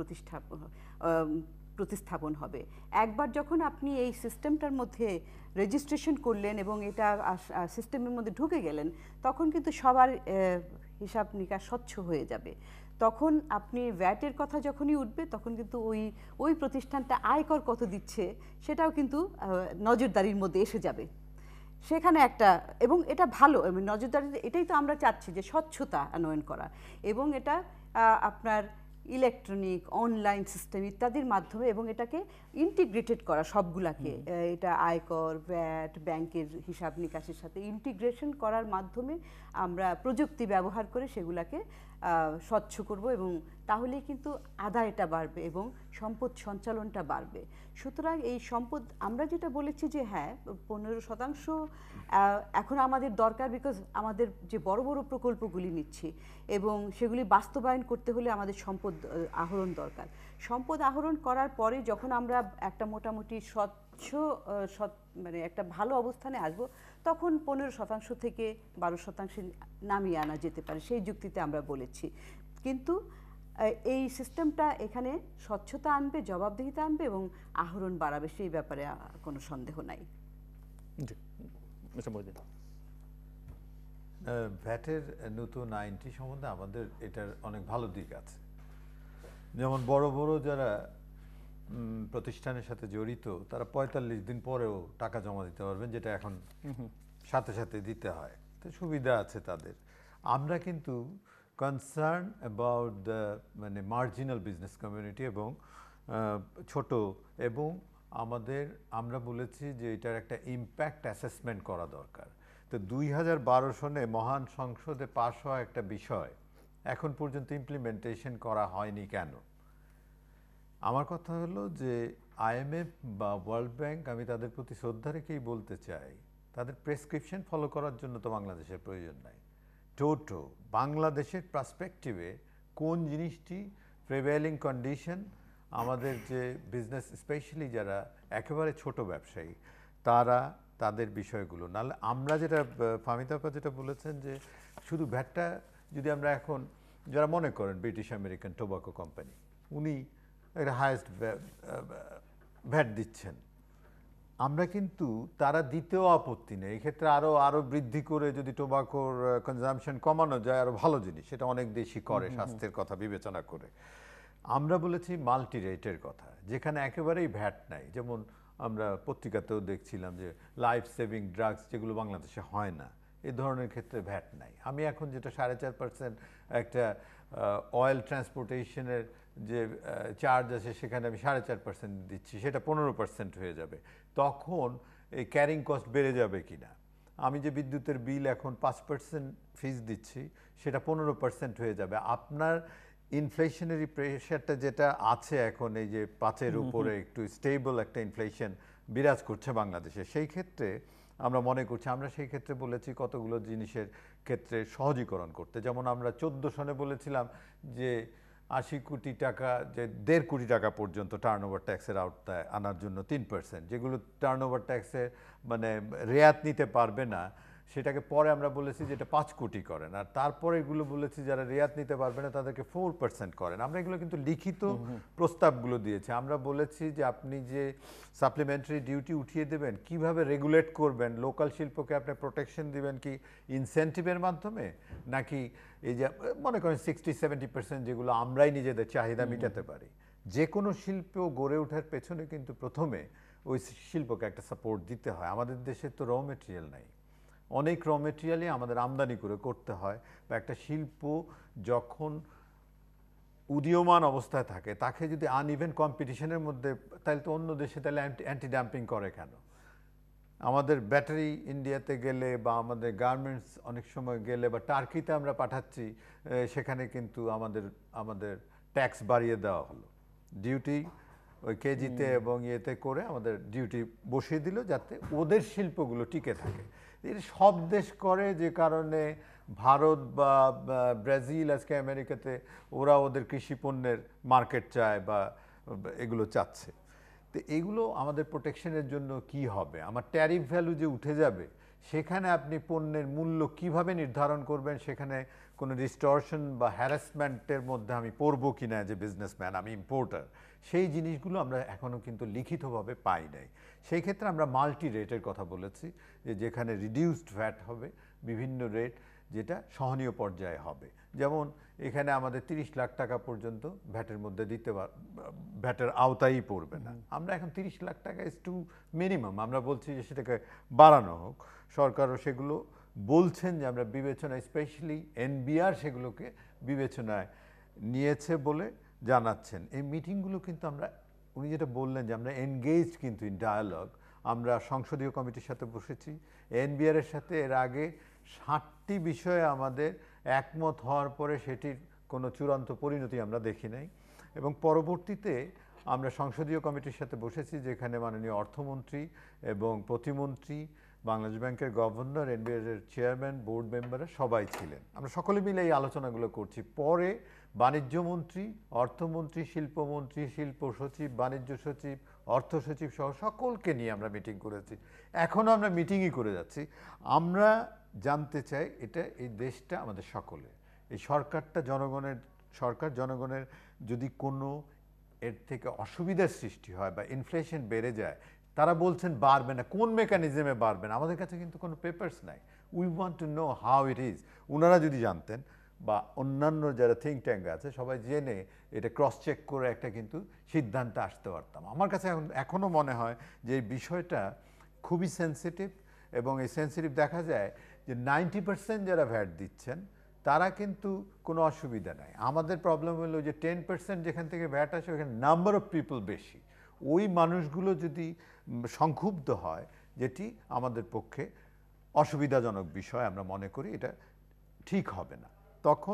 প্রতিস্থাপন হবে। একবার যখন আপনি এই সিস্টেমটার মধ্যে রেজিস্ট্রেশন করলেন এবং এটা সিস্টেমের মধ্যে ঢুকে গেলেন, তখন কিন্তু সবার হিসাব নিকাশ স্বচ্ছ হয়ে যাবে। তখন আপনি ভ্যাটের কথা যখনই উঠবে, তখন কিন্তু ওই প্রতিষ্ঠানটা আয়কর কত দিচ্ছে সেটাও কিন্তু নজরদারির মধ্যে এসে যাবে। সেখানে একটা, এবং এটা ভালো নজরদারি, এটাই তো আমরা চাচ্ছি যে স্বচ্ছতা আনয়ন করা, এবং এটা আপনার ইলেকট্রনিক অনলাইন সিস্টেম ইত্যাদির মাধ্যমে, এবং এটাকে ইন্টিগ্রেটেড করা সবগুলাকে, এটা আয়কর, ভ্যাট, ব্যাংকের হিসাব নিকাশের সাথে ইন্টিগ্রেশন করার মাধ্যমে আমরা প্রযুক্তি ব্যবহার করে সেগুলাকে স্বচ্ছ করব, এবং তাহলেই কিন্তু আদায়টা বাড়বে এবং সম্পদ সঞ্চালনটা বাড়বে। সুতরাং এই সম্পদ আমরা যেটা বলেছি যে হ্যাঁ 15% এখন আমাদের দরকার, বিকজ আমাদের যে বড় বড় প্রকল্পগুলি নিচ্ছি এবং সেগুলি বাস্তবায়ন করতে হলে আমাদের সম্পদ আহরণ দরকার। সম্পদ আহরণ করার পরে যখন আমরা একটা মোটামুটি মানে একটা ভালো অবস্থানে আসব, তখন 15% থেকে 12% নামিয়ে আনা যেতে পারে, সেই যুক্তিতে আমরা বলেছি। কিন্তু এই সিস্টেমটা এখানে স্বচ্ছতা আনবে, জবাবদিহিতা আনবে এবং আহরণ বাড়াবে, সেই ব্যাপারে কোনো সন্দেহ নাই। ভ্যাটের নতুন আইনটি সম্বন্ধে আমাদের এটার অনেক ভালো দিক আছে। যেমন বড় বড় যারা প্রতিষ্ঠানের সাথে জড়িত, তারা 45 দিন পরেও টাকা জমা দিতে পারবেন, যেটা এখন সাথে সাথে দিতে হয়, তো সুবিধা আছে তাদের। আমরা কিন্তু কনসার্ন অ্যাবাউট দ্য মানে মার্জিনাল বিজনেস কমিউনিটি এবং ছোট, এবং আমরা বলেছি যে এটার একটা ইম্প্যাক্ট অ্যাসেসমেন্ট করা দরকার। তো 2012 সনে মহান সংসদে পাশ হওয়া একটা বিষয় এখন পর্যন্ত ইমপ্লিমেন্টেশন করা হয়নি কেন? আমার কথা হলো যে IMF বা ওয়ার্ল্ড ব্যাংক, আমি তাদের প্রতি শ্রদ্ধা রেখেই বলতে চাই, তাদের প্রেসক্রিপশন ফলো করার জন্য তো বাংলাদেশের প্রয়োজন নাই। বাংলাদেশের পার্সপেক্টিভে কোন জিনিসটি প্রিভেলিং কন্ডিশন, আমাদের যে বিজনেস, স্পেশালি যারা একেবারে ছোট ব্যবসায়ী, তাদের বিষয়গুলো। নাহলে আমরা যেটা ফাহমিদা আপা যেটা বলেছেন যে শুধু ভ্যাটটা যদি আমরা এখন, যারা মনে করেন ব্রিটিশ আমেরিকান টোবাকো কোম্পানি, উনি একটা হায়েস্ট ভ্যাট দিচ্ছেন, আমরা কিন্তু তারা দিতেও আপত্তি নেই। এক্ষেত্রে আরও বৃদ্ধি করে যদি টোবাকোর কনজামশন কমানো যায়, আরও ভালো জিনিস, সেটা অনেক দেশই করে স্বাস্থ্যের কথা বিবেচনা করে। আমরা বলেছি মাল্টি রেটের কথা, যেখানে একেবারেই ভ্যাট নাই। যেমন আমরা পত্রিকাতেও দেখছিলাম যে লাইফ সেভিং ড্রাগস যেগুলো বাংলাদেশে হয় না, এ ধরনের ক্ষেত্রে ভ্যাট নাই। আমি এখন যেটা 4.5% একটা অয়েল ট্রান্সপোর্টেশনের যে চার্জ আছে, সেখানে আমি 4.5% দিচ্ছি, সেটা 15% হয়ে যাবে। তখন এই ক্যারিং কস্ট বেড়ে যাবে কিনা? আমি যে বিদ্যুতের বিল এখন 5% ফিস দিচ্ছি, সেটা 15% হয়ে যাবে। আপনার ইনফ্লেশনারি প্রেশারটা যেটা আছে এখন, এই যে 5-এর উপরে একটু স্টেবল একটা ইনফ্লেশন বিরাজ করছে বাংলাদেশে, সেই ক্ষেত্রে আমরা মনে করছি, আমরা সেই ক্ষেত্রে বলেছি কতগুলো জিনিসের ক্ষেত্রে সহজীকরণ করতে। যেমন আমরা 14 সনে বলেছিলাম যে 80 কোটি টাকা, যে 1.5 কোটি টাকা পর্যন্ত টার্নওভার ট্যাক্সের আওতায় আনার জন্য 3%, যেগুলো টার্নওভার ট্যাক্সে মানে রেয়াত নিতে পারবে না, সেটাকে পরে আমরা বলেছি যে এটা 5 কোটি করেন। আর তারপরে এগুলো বলেছি যারা রেয়াত নিতে পারবে না তাদেরকে 4% করেন। আমরা এগুলো কিন্তু লিখিত প্রস্তাবগুলো দিয়েছি। আমরা বলেছি যে আপনি যে সাপ্লিমেন্টারি ডিউটি উঠিয়ে দেবেন, কিভাবে রেগুলেট করবেন, লোকাল শিল্পকে আপনি প্রোটেকশন দিবেন কি ইনসেন্টিভের মাধ্যমে, নাকি এই যে মনে করেন 60-70% যেগুলো আমরাই নিজেদের চাহিদা মেটাতে পারি, যে কোনো শিল্প গড়ে ওঠার পেছনে কিন্তু প্রথমে ওই শিল্পকে একটা সাপোর্ট দিতে হয়। আমাদের দেশে তো র মেটেরিয়াল নাই, অনেক র মেটেরিয়ালই আমাদের আমদানি করে করতে হয়। বা একটা শিল্প যখন উদীয়মান অবস্থায় থাকে তাকে যদি আনইভেন কম্পিটিশনের মধ্যে, তাহলে তো অন্য দেশে তাহলে অ্যান্টি ডাম্পিং করে কেন? আমাদের ব্যাটারি ইন্ডিয়াতে গেলে বা আমাদের গার্মেন্টস অনেক সময় গেলে বা টার্কিতে আমরা পাঠাচ্ছি, সেখানে কিন্তু আমাদের ট্যাক্স বাড়িয়ে দেওয়া হলো, ডিউটি ওই কেজিতে এবং ইয়েতে করে আমাদের ডিউটি বসিয়ে দিল যাতে ওদের শিল্পগুলো টিকে থাকে। এর সব দেশ করে, যে কারণে ভারত বা ব্রাজিল আজকে আমেরিকাতে ওরা ওদের কৃষি পণ্যের মার্কেট চায় বা এগুলো চাচ্ছে। তো এগুলো আমাদের প্রোটেকশনের জন্য কি হবে? আমার ট্যারিফ ভ্যালু যে উঠে যাবে, সেখানে আপনি পণ্যের মূল্য কিভাবে নির্ধারণ করবেন? সেখানে কোনো ডিস্টরশন বা হ্যারাসমেন্টের মধ্যে আমি পড়বো কিনা যে বিজনেসম্যান, আমি ইম্পোর্টার, সেই জিনিসগুলো আমরা এখনও কিন্তু লিখিতভাবে পাই নাই। সেই ক্ষেত্রে আমরা মাল্টি রেটের কথা বলেছি, যে যেখানে রিডিউসড ভ্যাট হবে, বিভিন্ন রেট যেটা সহনীয় পর্যায়ে হবে। যেমন এখানে আমাদের 30 লাখ টাকা পর্যন্ত ভ্যাটের মধ্যে ভ্যাটের আওতায়ই পড়বে না। আমরা এখন 30 লাখ টাকা ইজ টু মিনিমাম, আমরা বলছি যে সেটাকে বাড়ানো হোক। সরকারও সেগুলো বলছেন যে আমরা বিবেচনায়, স্পেশালি এনবিআর সেগুলোকে বিবেচনায় নিয়েছে বলে জানাচ্ছেন। এই মিটিংগুলো কিন্তু আমরা, উনি যেটা বললেন যে আমরা এনগেজড কিন্তু ইন ডায়ালগ, আমরা সংসদীয় কমিটির সাথে বসেছি, এনবিআর এর সাথে এর আগে 60টি বিষয়ে আমাদের একমত হওয়ার পরে সেটির কোনো চূড়ান্ত পরিণতি আমরা দেখি নাই। এবং পরবর্তীতে আমরা সংসদীয় কমিটির সাথে বসেছি, যেখানে মাননীয় অর্থমন্ত্রী এবং প্রতিমন্ত্রী, বাংলাদেশ ব্যাংকের গভর্নর, এনবিআর এর চেয়ারম্যান, বোর্ড মেম্বাররা সবাই ছিলেন। আমরা সকলে মিলে এই আলোচনাগুলো করছি। পরে বাণিজ্যমন্ত্রী, অর্থমন্ত্রী, শিল্পমন্ত্রী, শিল্প সচিব, বাণিজ্য সচিব, অর্থ সচিব সহ সকলকে নিয়ে আমরা মিটিং করেছি। এখনও আমরা মিটিংই করে যাচ্ছি। আমরা জানতে চাই, এই দেশটা আমাদের সকলের, এই সরকারটা জনগণের সরকার। জনগণের যদি কোনো এর থেকে অসুবিধার সৃষ্টি হয় বা ইনফ্লেশন বেড়ে যায়, তারা বলছেন বাড়বে না, কোন মেকানিজমে বাড়বে না, আমাদের কাছে কিন্তু কোনো পেপারস নাই। We want to know how it is. ওনারা যদি জানতেন বা অন্যান্য যারা থিঙ্ক ট্যাঙ্ক আছে সবাই জেনে এটা ক্রস চেক করে একটা কিন্তু সিদ্ধান্তে আসতে পারতাম। আমার কাছে এখনও মনে হয় যে এই বিষয়টা খুবই সেন্সিটিভ, এবং এই সেন্সিটিভ দেখা যায় যে 90% যারা ভ্যাট দিচ্ছেন তারা কিন্তু কোনো অসুবিধা নাই। আমাদের প্রবলেম হলো যে 10% যেখান থেকে ভ্যাট আসে ওখানে নাম্বার অফ পিপল বেশি। ওই মানুষগুলো যদি সংক্ষুব্ধ হয়, যেটি আমাদের পক্ষে অসুবিধাজনক বিষয়, আমরা মনে করি এটা ঠিক হবে না। তখন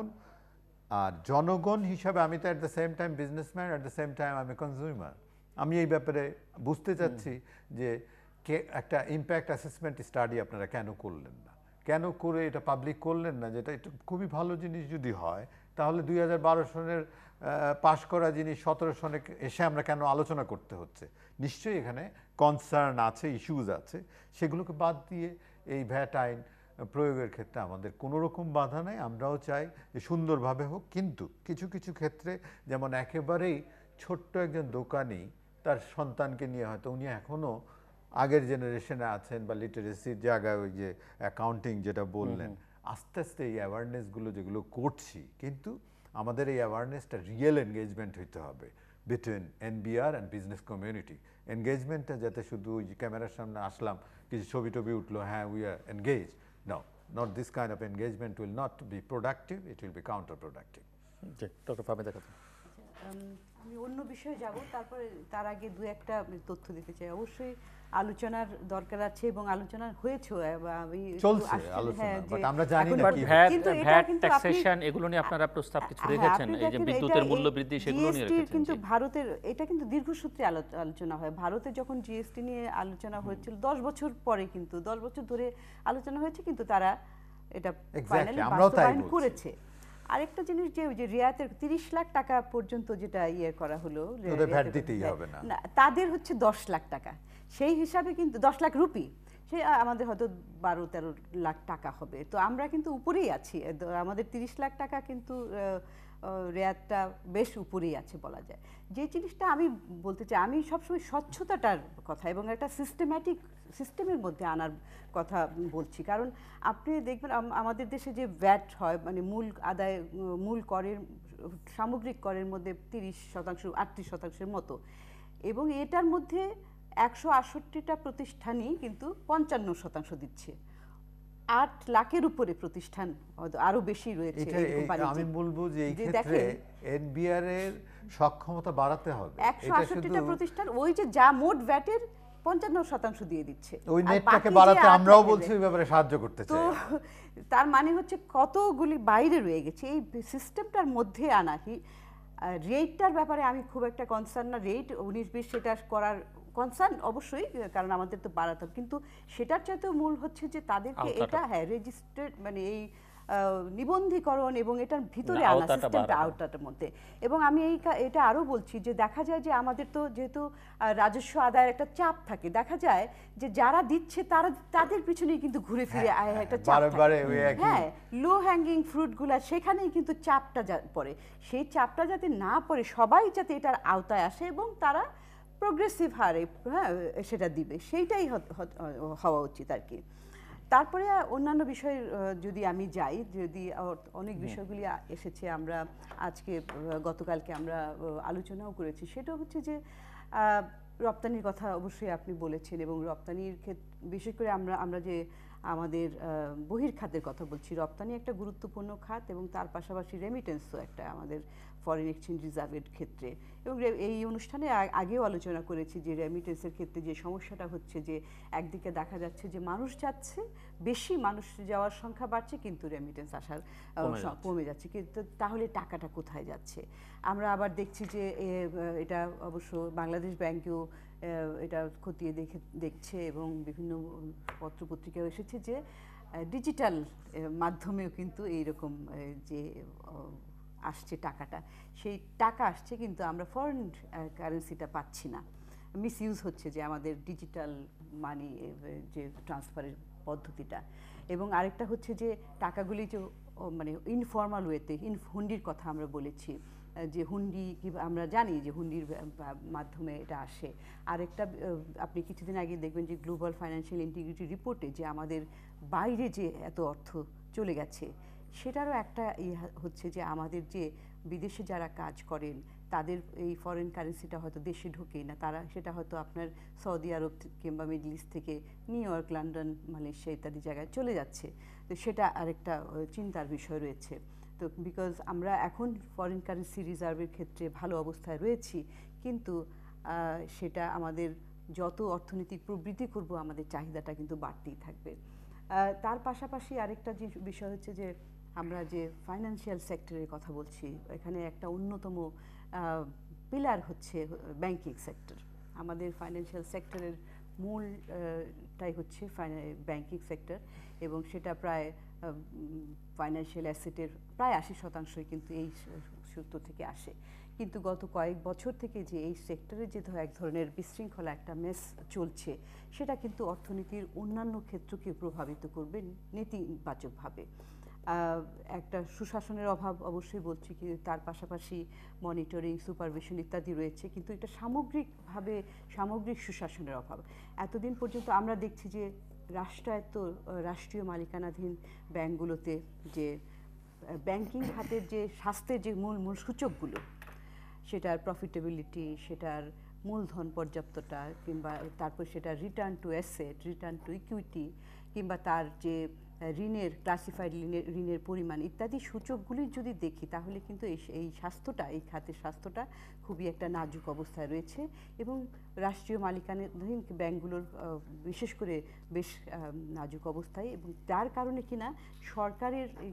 আর জনগণ হিসাবে আমি তো at the same time businessman, at the same time আমি কনজিউমার। আমি এই ব্যাপারে বুঝতে চাচ্ছি যে একটা ইম্প্যাক্ট অ্যাসেসমেন্ট স্টাডি আপনারা কেন করলেন না, কেন করে এটা পাবলিক করলেন না? যেটা এটা খুবই ভালো জিনিস যদি হয়, তাহলে 2012 সনের পাশ করা জিনিস 17 সনে এসে আমরা কেন আলোচনা করতে হচ্ছে? নিশ্চয়ই এখানে কনসার্ন আছে, ইস্যুজ আছে, সেগুলোকে বাদ দিয়ে এই ভ্যাট আইন প্রয়োগের ক্ষেত্রে আমাদের কোনো রকম বাধা নেই। আমরাও চাই যে সুন্দরভাবে হোক, কিন্তু কিছু কিছু ক্ষেত্রে, যেমন একেবারেই ছোট্ট একজন দোকানি তার সন্তানকে নিয়ে, হয়তো উনি এখনও আগের জেনারেশনে আছেন বা লিটারেসির জায়গায়, ওই যে অ্যাকাউন্টিং যেটা বললেন, আস্তে আস্তে এই অ্যাওয়ারনেসগুলো যেগুলো করছি, কিন্তু আমাদের এই অ্যাওয়ারনেসটা রিয়েল এনগেজমেন্ট হইতে হবে between NBR and business community. এনগেজমেন্টটা যাতে শুধু ওই ক্যামেরার সামনে আসলাম, কিছু ছবি টবি উঠলো, হ্যাঁ we are engage, no, not this kind of engagement will not be productive, it will be counterproductive. Doctor Fahmida Khatun. আমি অন্য বিষয়ে যাব, তারপরে তার আগে দু একটা তথ্য দিতে চাই। অবশ্যই আলোচনার দরকার আছে এবং আলোচনা হয়েছেও, চলছে আলোচনা, বাট আমরা জানি না কি ভ্যাট ট্যাক্সেশন এগুলো নিয়ে আপনারা প্রস্তাব কিছু রেখেছেন, এই যে বিদ্যুতের মূল্য বৃদ্ধি, সেগুলো নিয়ে রেখেছেন। কিন্তু ভারতের এটা কিন্তু দীর্ঘসূত্রে আলোচনা হয়। ভারতে যখন জিএসটি নিয়ে আলোচনা হয়েছিল 10 বছর পরে, কিন্তু 10 বছর ধরে আলোচনা হয়েছে, কিন্তু তারা এটা ফাইনালি বাস্তবায়ন করেছে। আরেকটা জিনিস, যে ওই যে রিয়াতের 30 লাখ টাকা পর্যন্ত যেটা করা হলো, ভ্যাট দিতেই হবে না, তাদের হচ্ছে 10 লাখ টাকা, সেই হিসাবে কিন্তু 10 লাখ রুপি, সে আমাদের হয়তো 12-13 লাখ টাকা হবে। তো আমরা কিন্তু উপরেই আছি, আমাদের 30 লাখ টাকা কিন্তু রেয়াতটা বেশ উপরেই আছে বলা যায়। যে জিনিসটা আমি বলতে চাই, আমি সবসময় স্বচ্ছতাটার কথা এবং একটা সিস্টেমের মধ্যে আনার কথা বলছি। কারণ আপনি দেখবেন আমাদের দেশে যে ভ্যাট হয়, মানে মূল করের সামগ্রিক করের মধ্যে 30%, 38%-এর মতো, এবং এটার মধ্যে 168টা প্রতিষ্ঠানই কিন্তু 55% দিচ্ছে। 8 লাখের উপরে প্রতিষ্ঠান, আরো বেশি রয়েছে এটা এরকম বাণিজ্যিক। আমি বলবো যে এই যে ক্ষেত্রে দেখেন, এনবিআর এর সক্ষমতা বাড়াতে হবে। 168টা প্রতিষ্ঠান ওই যে যা মোট ভ্যাটের 55% দিয়ে দিচ্ছে। ওই আর নেটটাকে বাকি যে বাড়াতে 8 আমরাও লাখের বলছি ওই ব্যাপারে সাহায্য করতে তো চাই। তার মানে হচ্ছে কতগুলি বাইরে রয়ে গেছে এই সিস্টেমটার মধ্যে আনা। রেটটার ব্যাপারে আমি খুব একটা কনসার্ন না, রেট 19-20 সেটা করার কনসার্ন অবশ্যই, কারণ আমাদের তো বাড়াতে হবে, কিন্তু সেটার চাইতেও মূল হচ্ছে যে তাদেরকে এটা রেজিস্টার্ড মানে এই নিবন্ধীকরণ এবং এটার ভিতরে আনা সিস্টেমটা, আওতাটার মধ্যে। এবং আমি এটা আরো বলছি যে দেখা যায় যে আমাদের তো যেহেতু রাজস্ব আদায়ের একটা চাপ থাকে, দেখা যায় যে যারা দিচ্ছে তাদের পিছনেই কিন্তু ঘুরে ফিরে একটা চাপ থাকে। হ্যাঁ, লো হ্যাঙ্গিং ফ্রুটগুলা সেখানেই কিন্তু চাপটা পড়ে। সেই চাপটা যাতে না পড়ে, সবাই যাতে এটার আওতায় আসে এবং তারা প্রোগ্রেসিভ হারে সেটা দিবে, সেইটাই হওয়া উচিত আর কি। তারপরে অন্যান্য বিষয়ের যদি আমি যাই, যদি অনেক বিষয়গুলি এসেছে, আমরা আজকে গতকালকে আমরা আলোচনাও করেছি, সেটা হচ্ছে যে রপ্তানির কথা অবশ্যই আপনি বলেছেন, এবং রপ্তানির ক্ষেত্রে বিশেষ করে আমরা যে আমাদের বহির্খাতের কথা বলছি, রপ্তানি একটা গুরুত্বপূর্ণ খাত, এবং তার পাশাপাশি রেমিটেন্সও একটা আমাদের ফরেন এক্সচেঞ্জ রিজার্ভের ক্ষেত্রে। এবং এই অনুষ্ঠানে আগেও আলোচনা করেছি যে রেমিটেন্সের ক্ষেত্রে যে সমস্যাটা হচ্ছে যে একদিকে দেখা যাচ্ছে যে মানুষ যাচ্ছে, বেশি মানুষ যাওয়ার সংখ্যা বাড়ছে, কিন্তু রেমিটেন্স আসার কমে যাচ্ছে, কিন্তু তাহলে টাকাটা কোথায় যাচ্ছে? আমরা আবার দেখছি যে এটা অবশ্য বাংলাদেশ ব্যাংকেও এটা খতিয়ে দেখছে, এবং বিভিন্ন পত্রপত্রিকাও এসেছে যে ডিজিটাল মাধ্যমেও কিন্তু এইরকম যে আসছে টাকাটা, সেই টাকা আসছে, কিন্তু আমরা ফরেন কারেন্সিটা পাচ্ছি না, মিসইউজ হচ্ছে যে আমাদের ডিজিটাল মানি যে ট্রান্সফারের পদ্ধতিটা। এবং আরেকটা হচ্ছে যে টাকাগুলি যে মানে ইনফর্মাল ওয়েতে, হুন্ডির কথা আমরা বলেছি, যে হুন্ডি আমরা জানি যে হুন্ডির মাধ্যমে এটা আসে। আরেকটা আপনি কিছুদিন আগে দেখবেন যে গ্লোবাল ফাইন্যান্সিয়াল ইন্টিগ্রিটি রিপোর্টে যে আমাদের বাইরে যে এত অর্থ চলে গেছে, সেটারও একটা হচ্ছে যে আমাদের যে বিদেশে যারা কাজ করেন তাদের এই ফরেন কারেন্সিটা হয়তো দেশে ঢোকেই না, তারা সেটা হয়তো আপনার সৌদি আরব কিংবা মিডল ইস্ট থেকে নিউ ইয়র্ক, লন্ডন, মালয়েশিয়া ইত্যাদি জায়গায় চলে যাচ্ছে। তো সেটা আরেকটা চিন্তার বিষয় রয়েছে। তো বিকজ আমরা এখন ফরেন কারেন্সি রিজার্ভের ক্ষেত্রে ভালো অবস্থায় রয়েছি, কিন্তু সেটা আমাদের যত অর্থনৈতিক প্রবৃদ্ধি করব আমাদের চাহিদাটা কিন্তু বাড়তেই থাকবে। তার পাশাপাশি আরেকটা যে বিষয় হচ্ছে যে আমরা যে ফাইন্যান্সিয়াল সেক্টরের কথা বলছি, এখানে একটা অন্যতম পিলার হচ্ছে ব্যাংকিং সেক্টর। আমাদের ফাইন্যান্সিয়াল সেক্টরের মূলটাই হচ্ছে ব্যাংকিং সেক্টর, এবং সেটা প্রায় ফাইন্যান্সিয়াল অ্যাসেটের প্রায় 80%ই কিন্তু এই সূত্র থেকে আসে। কিন্তু গত কয়েক বছর থেকে যে এই সেক্টরে যে এক ধরনের বিশৃঙ্খলা, একটা মেস চলছে, সেটা কিন্তু অর্থনীতির অন্যান্য ক্ষেত্রকে প্রভাবিত করবে নেতিবাচকভাবে। একটা সুশাসনের অভাব অবশ্যই বলছি, কি তার পাশাপাশি মনিটরিং, সুপারভিশন ইত্যাদি রয়েছে, কিন্তু এটা সামগ্রিক সুশাসনের অভাব। এতদিন পর্যন্ত আমরা দেখছি যে রাষ্ট্রীয় মালিকানাধীন ব্যাংকগুলোতে যে ব্যাংকিং খাতের যে স্বাস্থ্যের যে মূল সূচকগুলো, সেটার প্রফিটেবিলিটি, সেটার মূলধন পর্যাপ্ততা, কিংবা তারপর সেটা return to asset, return to equity, কিংবা তার যে ঋণের ক্লাসিফাইড ঋণের পরিমাণ ইত্যাদি সূচকগুলি যদি দেখি, তাহলে কিন্তু এই খাতের স্বাস্থ্যটা খুবই একটা নাজুক অবস্থায় রয়েছে। এবং রাষ্ট্রীয় মালিকানাধীন ব্যাংকগুলোর বিশেষ করে বেশ নাজুক অবস্থায়, এবং যার কারণে কিনা সরকার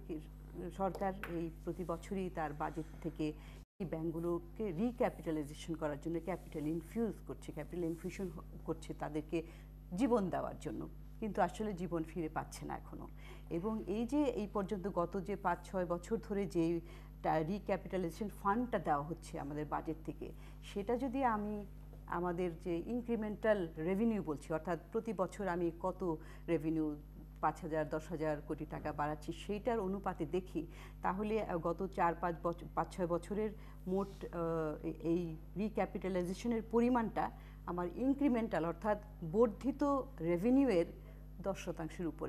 এই প্রতি বছরই তার বাজেট থেকে এই ব্যাংকগুলোকে রিক্যাপিটালাইজেশন করার জন্য ক্যাপিটাল ইনফিউশন করছে তাদেরকে জীবন দেওয়ার জন্য, কিন্তু আসলে জীবন ফিরে পাচ্ছে না এখনো। এবং এই পর্যন্ত গত যে 5-6 বছর ধরে যে রিক্যাপিটালাইজেশন ফান্ডটা দেওয়া হচ্ছে আমাদের বাজেট থেকে, সেটা যদি আমি আমাদের যে ইনক্রিমেন্টাল রেভিনিউ বলছি, অর্থাৎ প্রতি বছর আমি কত রেভিনিউ 5,000-10,000 কোটি টাকা বাড়াচ্ছি, সেইটার অনুপাতে দেখি, তাহলে গত 5-6 বছরের মোট এই রিক্যাপিটালাইজেশনের পরিমাণটা আমার ইনক্রিমেন্টাল অর্থাৎ বর্ধিত রেভিনিউয়ের 10% উপরে।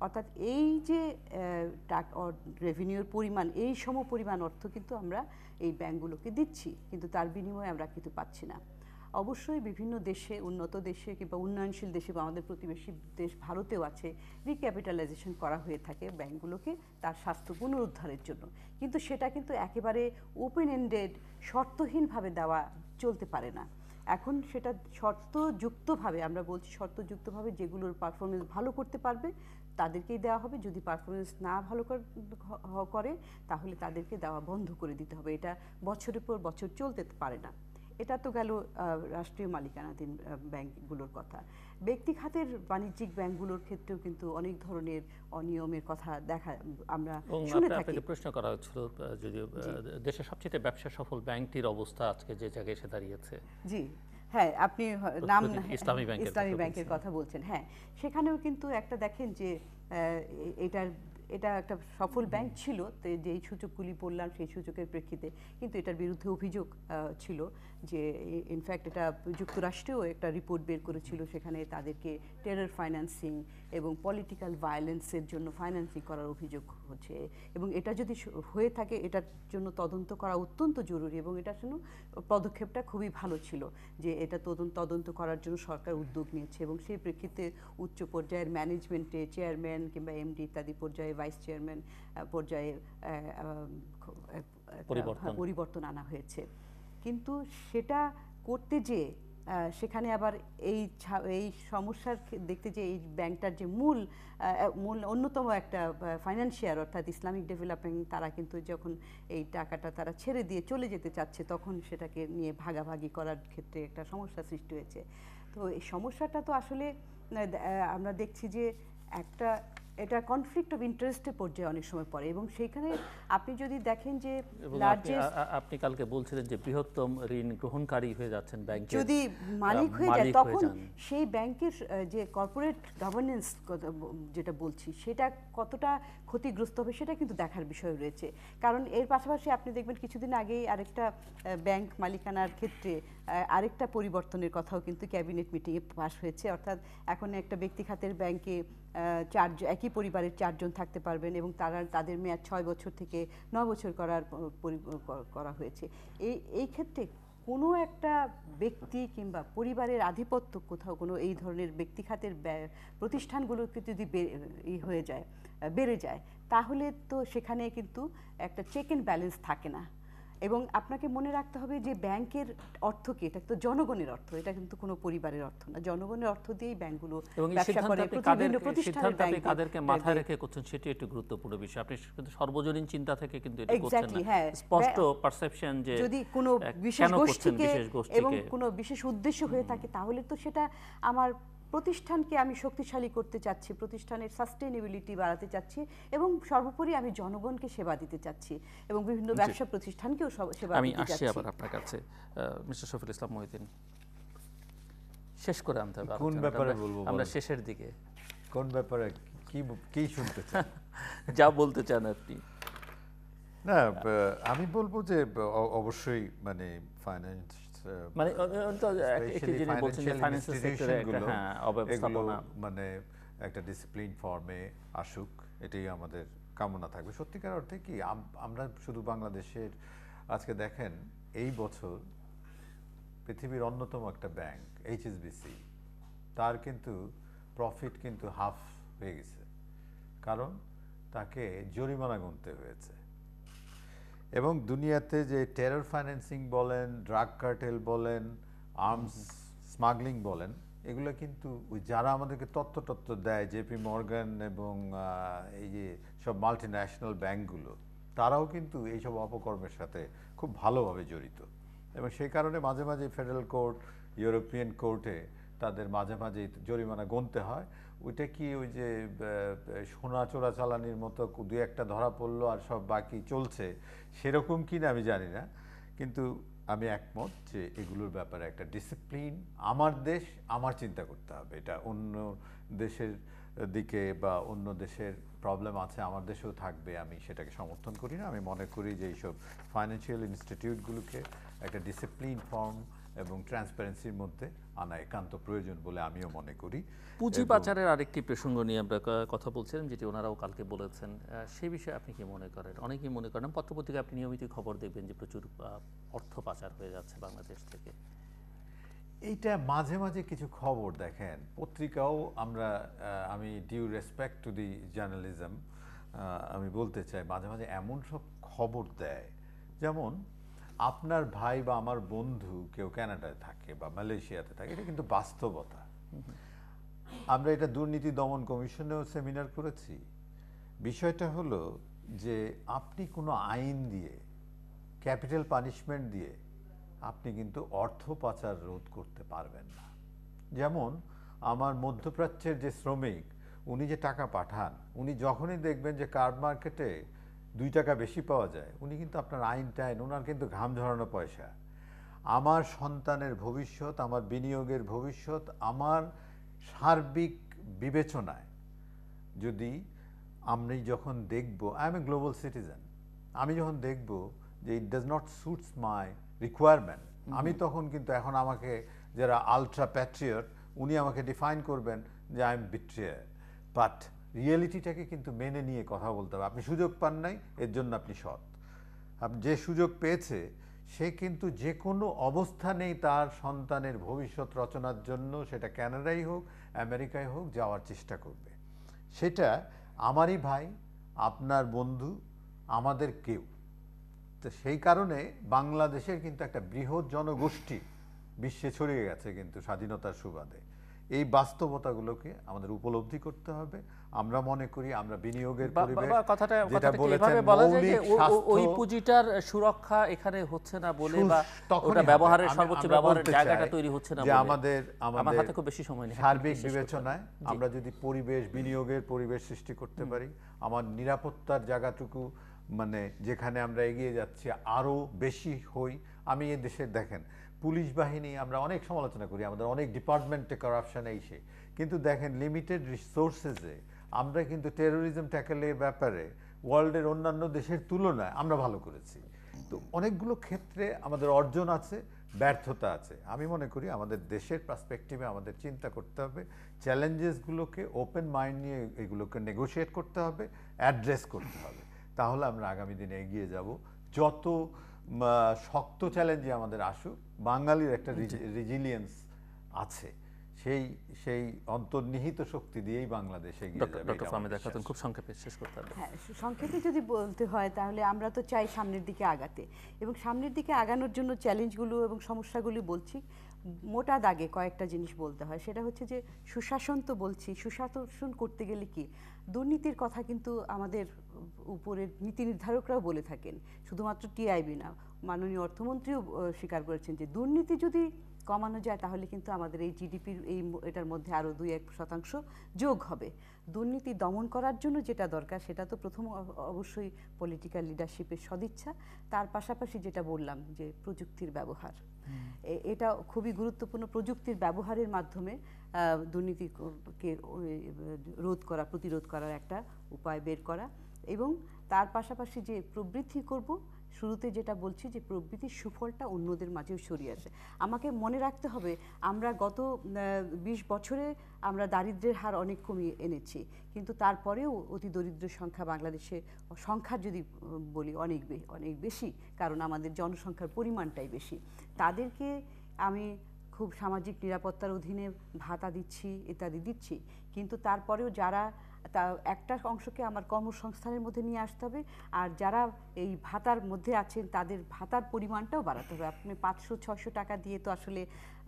অর্থাৎ এই যে রেভিনিউর পরিমাণ, এই সম পরিমাণ অর্থ কিন্তু আমরা এই ব্যাংকগুলোকে দিচ্ছি, কিন্তু তার বিনিময়ে আমরা কিন্তু পাচ্ছি না। অবশ্যই বিভিন্ন দেশে, উন্নত দেশে কিংবা উন্নয়নশীল দেশে বা আমাদের প্রতিবেশী দেশ ভারতেও আছে, রিক্যাপিটালাইজেশন করা হয়ে থাকে ব্যাংকগুলোকে তার স্বাস্থ্য পুনরুদ্ধারের জন্য, কিন্তু সেটা কিন্তু একেবারে ওপেন এন্ডেড, শর্তহীনভাবে দেওয়া চলতে পারে না। এখন সেটা শর্তযুক্তভাবে, আমরা বলছি শর্তযুক্তভাবে, যেগুলোর পারফরমেন্স ভালো করতে পারবে তাদেরকেই দেওয়া হবে, যদি পারফরমেন্স না ভালো করে তাহলে তাদেরকে দেওয়া বন্ধ করে দিতে হবে। এটা বছরের পর বছর চলতে পারে না। এটা তো গেল রাষ্ট্রীয় মালিকানাধীন ব্যাংকগুলোর কথা। ব্যক্তি খাতের বাণিজ্যিক ব্যাংকগুলোর ক্ষেত্রেও কিন্তু অনেক ধরনের অনিয়মের কথা আমরা শুনে থাকি। প্রশ্ন করা হচ্ছিল যদি দেশের সবচেয়ে ব্যবসা সফল ব্যাংকটির অবস্থা আজকে যে জায়গায় এসে দাঁড়িয়েছে। জি হ্যাঁ, আপনি নাম ইসলামী ব্যাংকের কথা বলছেন। হ্যাঁ, সেখানেও কিন্তু একটা দেখেন যে এটা একটা সফল ব্যাংক ছিল, যেই সূচকগুলি বললাম সেই সূচকের প্রেক্ষিতে কিন্তু এটার বিরুদ্ধে অভিযোগ ছিল যে ইনফ্যাক্ট এটা যুক্তরাষ্ট্রেও একটা রিপোর্ট বের করেছিল, সেখানে তাদেরকে টেরর ফাইন্যান্সিং এবং পলিটিক্যাল ভায়োলেন্সের জন্য ফাইন্যান্সিং করার অভিযোগ হচ্ছে। এবং এটা যদি হয়ে থাকে, এটার জন্য তদন্ত করা অত্যন্ত জরুরি এবং এটার জন্য পদক্ষেপটা খুবই ভালো ছিল যে এটা তদন্ত করার জন্য সরকার উদ্যোগ নিয়েছে। এবং সেই প্রেক্ষিতে উচ্চ পর্যায়ের ম্যানেজমেন্টে চেয়ারম্যান কিংবা এমডি ইত্যাদি পর্যায়ে, ভাইস চেয়ারম্যান পর্যায়ে পরিবর্তন আনা হয়েছে। কিন্তু সেটা করতে যে সেখানে আবার এই সমস্যার দেখতে যে এই ব্যাংকটার যে মূল অন্যতম একটা ফাইন্যান্সিয়ার অর্থাৎ ইসলামিক ডেভেলপমেন্ট, তারা কিন্তু যখন এই টাকাটা তারা ছেড়ে দিয়ে চলে যেতে চাচ্ছে, তখন সেটাকে নিয়ে ভাগাভাগি করার ক্ষেত্রে একটা সমস্যা সৃষ্টি হয়েছে। তো এই সমস্যাটা তো আসলে আমরা দেখছি যে এটা কনফ্লিক্ট অফ ইন্টারেস্টের পর্যায়ে অনেক সময় পড়ে। এবং সেইখানে আপনি যদি দেখেন যে আপনি কালকে বলছিলেন যে বৃহত্তম ঋণ গ্রহণকারী হয়ে যাচ্ছেন ব্যাংক, যদি মালিক হয়ে যায় তখন সেই ব্যাংকের যে কর্পোরেট গভর্নেন্স যেটা বলছি সেটা কতটা ক্ষতিগ্রস্ত হবে সেটা কিন্তু দেখার বিষয় রয়েছে। কারণ এর পাশাপাশি আপনি দেখবেন কিছুদিন আগেই আরেকটা ব্যাংক মালিকানার ক্ষেত্রে আরেকটা পরিবর্তনের কথাও কিন্তু ক্যাবিনেট মিটিংয়ে পাস হয়েছে। অর্থাৎ এখন একটা ব্যক্তি খাতের ব্যাংকে একই পরিবারের 4 জন থাকতে পারবেন এবং তাদের মেয়াদ 6 বছর থেকে 9 বছর করা হয়েছে। এই ক্ষেত্রে কোনো একটা ব্যক্তি কিংবা পরিবারের আধিপত্য কোথাও কোনো এই ধরনের ব্যক্তি খাতের প্রতিষ্ঠানগুলোকে যদি বেড়ে যায় তাহলে তো সেখানে কিন্তু একটা চেক অ্যান্ড ব্যালেন্স থাকে না। এবং আপনাকে মনে রাখতে হবে যে ব্যাংকের অর্থ কি, এটা তো জনগণের অর্থ, এটা কিন্তু কোনো পরিবারের অর্থ না। জনগণের অর্থ দিয়েই ব্যাংকগুলো ব্যবসা করে। আপনি কাদেরকে মাথায় রেখে করছেন সেটি একটু গুরুত্বপূর্ণ বিষয়। আপনি কিন্তু সর্বজনীন চিন্তা থেকে কিন্তু এটা করছেন না, স্পষ্ট পারসেপশন যে যদি কোনো বিশেষ গোষ্ঠীকে এবং কোনো বিশেষ উদ্দেশ্য হয়ে থাকে তাহলে তো সেটা আমার প্রতিষ্ঠানকে আমি শক্তিশালী করতে চাচ্ছি, প্রতিষ্ঠানের সাস্টেইনেবিলিটি বাড়াতে চাচ্ছি এবং সর্বোপরি আমি জনগণকে সেবা দিতে চাচ্ছি এবং বিভিন্ন ব্যবসা প্রতিষ্ঠানকেও সেবা দিতে চাচ্ছি। আমি আসছি আবার আপনার কাছে মিস্টার শফিউল ইসলাম মহিউদ্দিন, শেষ করে আনতে হবে। কোন ব্যাপারে বলবো? আমরা শেষের দিকে কোন ব্যাপারে কি শুনতে চান? যা বলতে চান আপনি। না, আমি বলবো যে অবশ্যই মানে ফাইন্যান্স মানে একটা ডিসিপ্লিন ফর্মে আসুক, এটাই আমাদের কামনা থাকবে। সত্যিকার অর্থে কি আমরা শুধু বাংলাদেশের, আজকে দেখেন এই বছর পৃথিবীর অন্যতম একটা ব্যাংক এইচএসবিসি, তার কিন্তু প্রফিট কিন্তু হাফ হয়ে গেছে, কারণ তাকে জরিমানা গুনতে হয়েছে। এবং দুনিয়াতে যে টেরর ফাইন্যান্সিং বলেন, ড্রাগ কার্টেল বলেন, আর্মস স্মাগলিং বলেন, এগুলো কিন্তু ওই যারা আমাদেরকে তথ্য দেয়, জেপি মর্গান এবং এই যে সব মাল্টি ন্যাশনাল ব্যাংকগুলো, তারাও কিন্তু এইসব অপকর্মের সাথে খুব ভালোভাবে জড়িত। এবং সেই কারণে মাঝে মাঝে ফেডারেল কোর্ট, ইউরোপিয়ান কোর্টে তাদের মাঝে মাঝে জরিমানা গুনতে হয়। ওইটা কি ওই যে সোনা চোরাচালানির মতো 2-1টা ধরা পড়লো আর সব বাকি চলছে, সেরকম কি না আমি জানি না, কিন্তু আমি একমত যে এগুলোর ব্যাপারে একটা ডিসিপ্লিন, আমার দেশ আমার চিন্তা করতে হবে। এটা অন্য দেশের দিকে বা অন্য দেশের প্রবলেম আছে, আমার দেশেও থাকবে, আমি সেটাকে সমর্থন করি না। আমি মনে করি যে এইসব ফাইন্যান্সিয়াল ইনস্টিটিউটগুলোকে একটা ডিসিপ্লিন ফর্ম এবং ট্রান্সপারেন্সির মধ্যে আনা একান্ত প্রয়োজন বলে আমিও মনে করি। পুঁজি পাচারের আরেকটি প্রসঙ্গ নিয়ে আমরা কথা বলছিলাম, যেটি ওনারাও কালকে বলেছেন, সেই বিষয়ে আপনি কি মনে করেন? অনেকেই মনে করেন, পত্রপত্রিকা আপনি নিয়মিত খবর দেখবেন যে প্রচুর অর্থ পাচার হয়ে যাচ্ছে বাংলাদেশ থেকে। এইটা মাঝে মাঝে কিছু খবর দেখেন পত্রিকাও, আমি due respect to the journalism, আমি বলতে চাই মাঝে মাঝে এমন সব খবর দেয়, যেমন আপনার ভাই বা আমার বন্ধু কেউ কানাডায় থাকে বা মালয়েশিয়াতে থাকে, এটা কিন্তু বাস্তবতা। আমরা এটা দুর্নীতি দমন কমিশনেও সেমিনার করেছি। বিষয়টা হলো যে আপনি কোনো আইন দিয়ে, ক্যাপিটাল পানিশমেন্ট দিয়ে আপনি কিন্তু অর্থ পাচার রোধ করতে পারবেন না। যেমন আমার মধ্যপ্রাচ্যের যে শ্রমিক, উনি যে টাকা পাঠান, উনি যখনই দেখবেন যে কার্ড মার্কেটে 2 টাকা বেশি পাওয়া যায়, উনি কিন্তু আপনার আইন টাইন, ওনার কিন্তু ঘাম ঝরানো পয়সা। আমার সন্তানের ভবিষ্যৎ, আমার বিনিয়োগের ভবিষ্যৎ, আমার সার্বিক বিবেচনায় যদি আমি যখন দেখব, I am a global citizen, আমি যখন দেখব যে it does not suits my requirement, আমি তখন কিন্তু, এখন আমাকে যারা আলট্রা প্যাট্রিয়ট, উনি আমাকে ডিফাইন করবেন যে আই এম বিট্রেয়ার, বাট রিয়েলিটিটাকে কিন্তু মেনে নিয়ে কথা বলতে হবে। আপনি সুযোগ পান নাই, এর জন্য আপনি সৎ। আপনি যে সুযোগ পেয়েছে, সে কিন্তু যে কোনো অবস্থানেই তার সন্তানের ভবিষ্যৎ রচনার জন্য, সেটা কানাডাই হোক আমেরিকায় হোক, যাওয়ার চেষ্টা করবে। সেটা আমারই ভাই, আপনার বন্ধু, আমাদের কেউ। তো সেই কারণে বাংলাদেশের কিন্তু একটা বৃহৎ জনগোষ্ঠী বিশ্বে ছড়িয়ে গেছে কিন্তু স্বাধীনতার সুবাদে। এই বাস্তবতাগুলোকে আমাদের উপলব্ধি করতে হবে। আমরা মনে করি আমরা বিনিয়োগের পরিবেশ, যেটা বলেছেন মৌলিক স্বাস্থ্য, ওই পুঁজিটার সুরক্ষা এখানে হচ্ছে না বলে, বা ওটা ব্যবহারের সর্বোচ্চ ব্যবহারের জায়গাটা তৈরি হচ্ছে না বলে, আমাদের হাতে খুব বেশি সময় নেই। সার্বিক বিবেচনায় আমরা যদি পরিবেশ, বিনিয়োগের পরিবেশ সৃষ্টি করতে পারি, আমার নিরাপত্তার জায়গাটুকু, মানে যেখানে আমরা এগিয়ে যাচ্ছি আরো বেশি হই। আমি এই দেশে দেখেন পুলিশ বাহিনী, আমরা অনেক সমালোচনা করি, আমাদের অনেক ডিপার্টমেন্টে কারাপশন এইসে, কিন্তু দেখেন লিমিটেড রিসোর্সেসে আমরা কিন্তু টেরোরিজম ট্যাকেলের ব্যাপারে ওয়ার্ল্ডের অন্যান্য দেশের তুলনায় আমরা ভালো করেছি। তো অনেকগুলো ক্ষেত্রে আমাদের অর্জন আছে, ব্যর্থতা আছে। আমি মনে করি আমাদের দেশের পার্সপেক্টিভে আমাদের চিন্তা করতে হবে, চ্যালেঞ্জেসগুলোকে ওপেন মাইন্ড নিয়ে এগুলোকে নেগোশিয়েট করতে হবে, অ্যাড্রেস করতে হবে। তাহলে আমরা আগামী দিনে এগিয়ে যাব। যত শক্ত চ্যালেঞ্জে আমাদের আসুক, বাঙালির একটা রেজিলিয়েন্স আছে, সেই অন্তর্নিহিত শক্তি দিয়েই বাংলাদেশ এগিয়ে যাবে। ডক্টর ফাহমিদা খাতুন, খুব সংক্ষেপে শেষ করতে হবে। হ্যাঁ, সংক্ষেপে যদি বলতে হয় তাহলে আমরা তো চাই সামনের দিকে আগাতে, এবং সামনের দিকে আগানোর জন্য চ্যালেঞ্জগুলো এবং সমস্যাগুলি বলছি। মোটা দাগে কয়েকটা জিনিস বলতে হয়, সেটা হচ্ছে যে সুশাসন তো বলছি, সুশাসন করতে গেলে কি, দুর্নীতির কথা কিন্তু আমাদের উপরের নীতি নির্ধারকরাও বলে থাকেন, শুধুমাত্র টিআইবি না, মাননীয় অর্থমন্ত্রীও স্বীকার করেছেন যে দুর্নীতি যদি কমানো যায় তাহলে কিন্তু আমাদের এই জিডিপির এটার মধ্যে আরও 2-1% যোগ হবে। দুর্নীতি দমন করার জন্য যেটা দরকার সেটা তো প্রথম অবশ্যই পলিটিক্যাল লিডারশিপের সদিচ্ছা, তার পাশাপাশি যেটা বললাম যে প্রযুক্তির ব্যবহার, এটা খুবই গুরুত্বপূর্ণ। প্রযুক্তির ব্যবহারের মাধ্যমে দুর্নীতিকে প্রতিরোধ করার একটা উপায় বের করা, এবং তার পাশাপাশি যে প্রবৃদ্ধি করব, শুরুতে যেটা বলছি যে প্রবৃদ্ধির সুফলটা অন্যদের মাঝেও ছড়িয়ে আসে। আমাকে মনে রাখতে হবে, আমরা গত 20 বছরে আমরা দারিদ্র্যের হার অনেক কমিয়ে এনেছি, কিন্তু তারপরেও অতি দরিদ্র সংখ্যা বাংলাদেশে, সংখ্যা যদি বলি অনেক বেশি, কারণ আমাদের জনসংখ্যার পরিমাণটাই বেশি। তাদেরকে আমি খুব সামাজিক নিরাপত্তার অধীনে ভাতা দিচ্ছি, ইত্যাদি দিচ্ছি, কিন্তু তারপরেও যারা, তা একটা অংশকে আমার কর্মসংস্থানের মধ্যে নিয়ে আসতে হবে, আর যারা এই ভাতার মধ্যে আছেন তাদের ভাতার পরিমাণটাও বাড়াতে হবে। আপনি 500-600 টাকা দিয়ে তো আসলে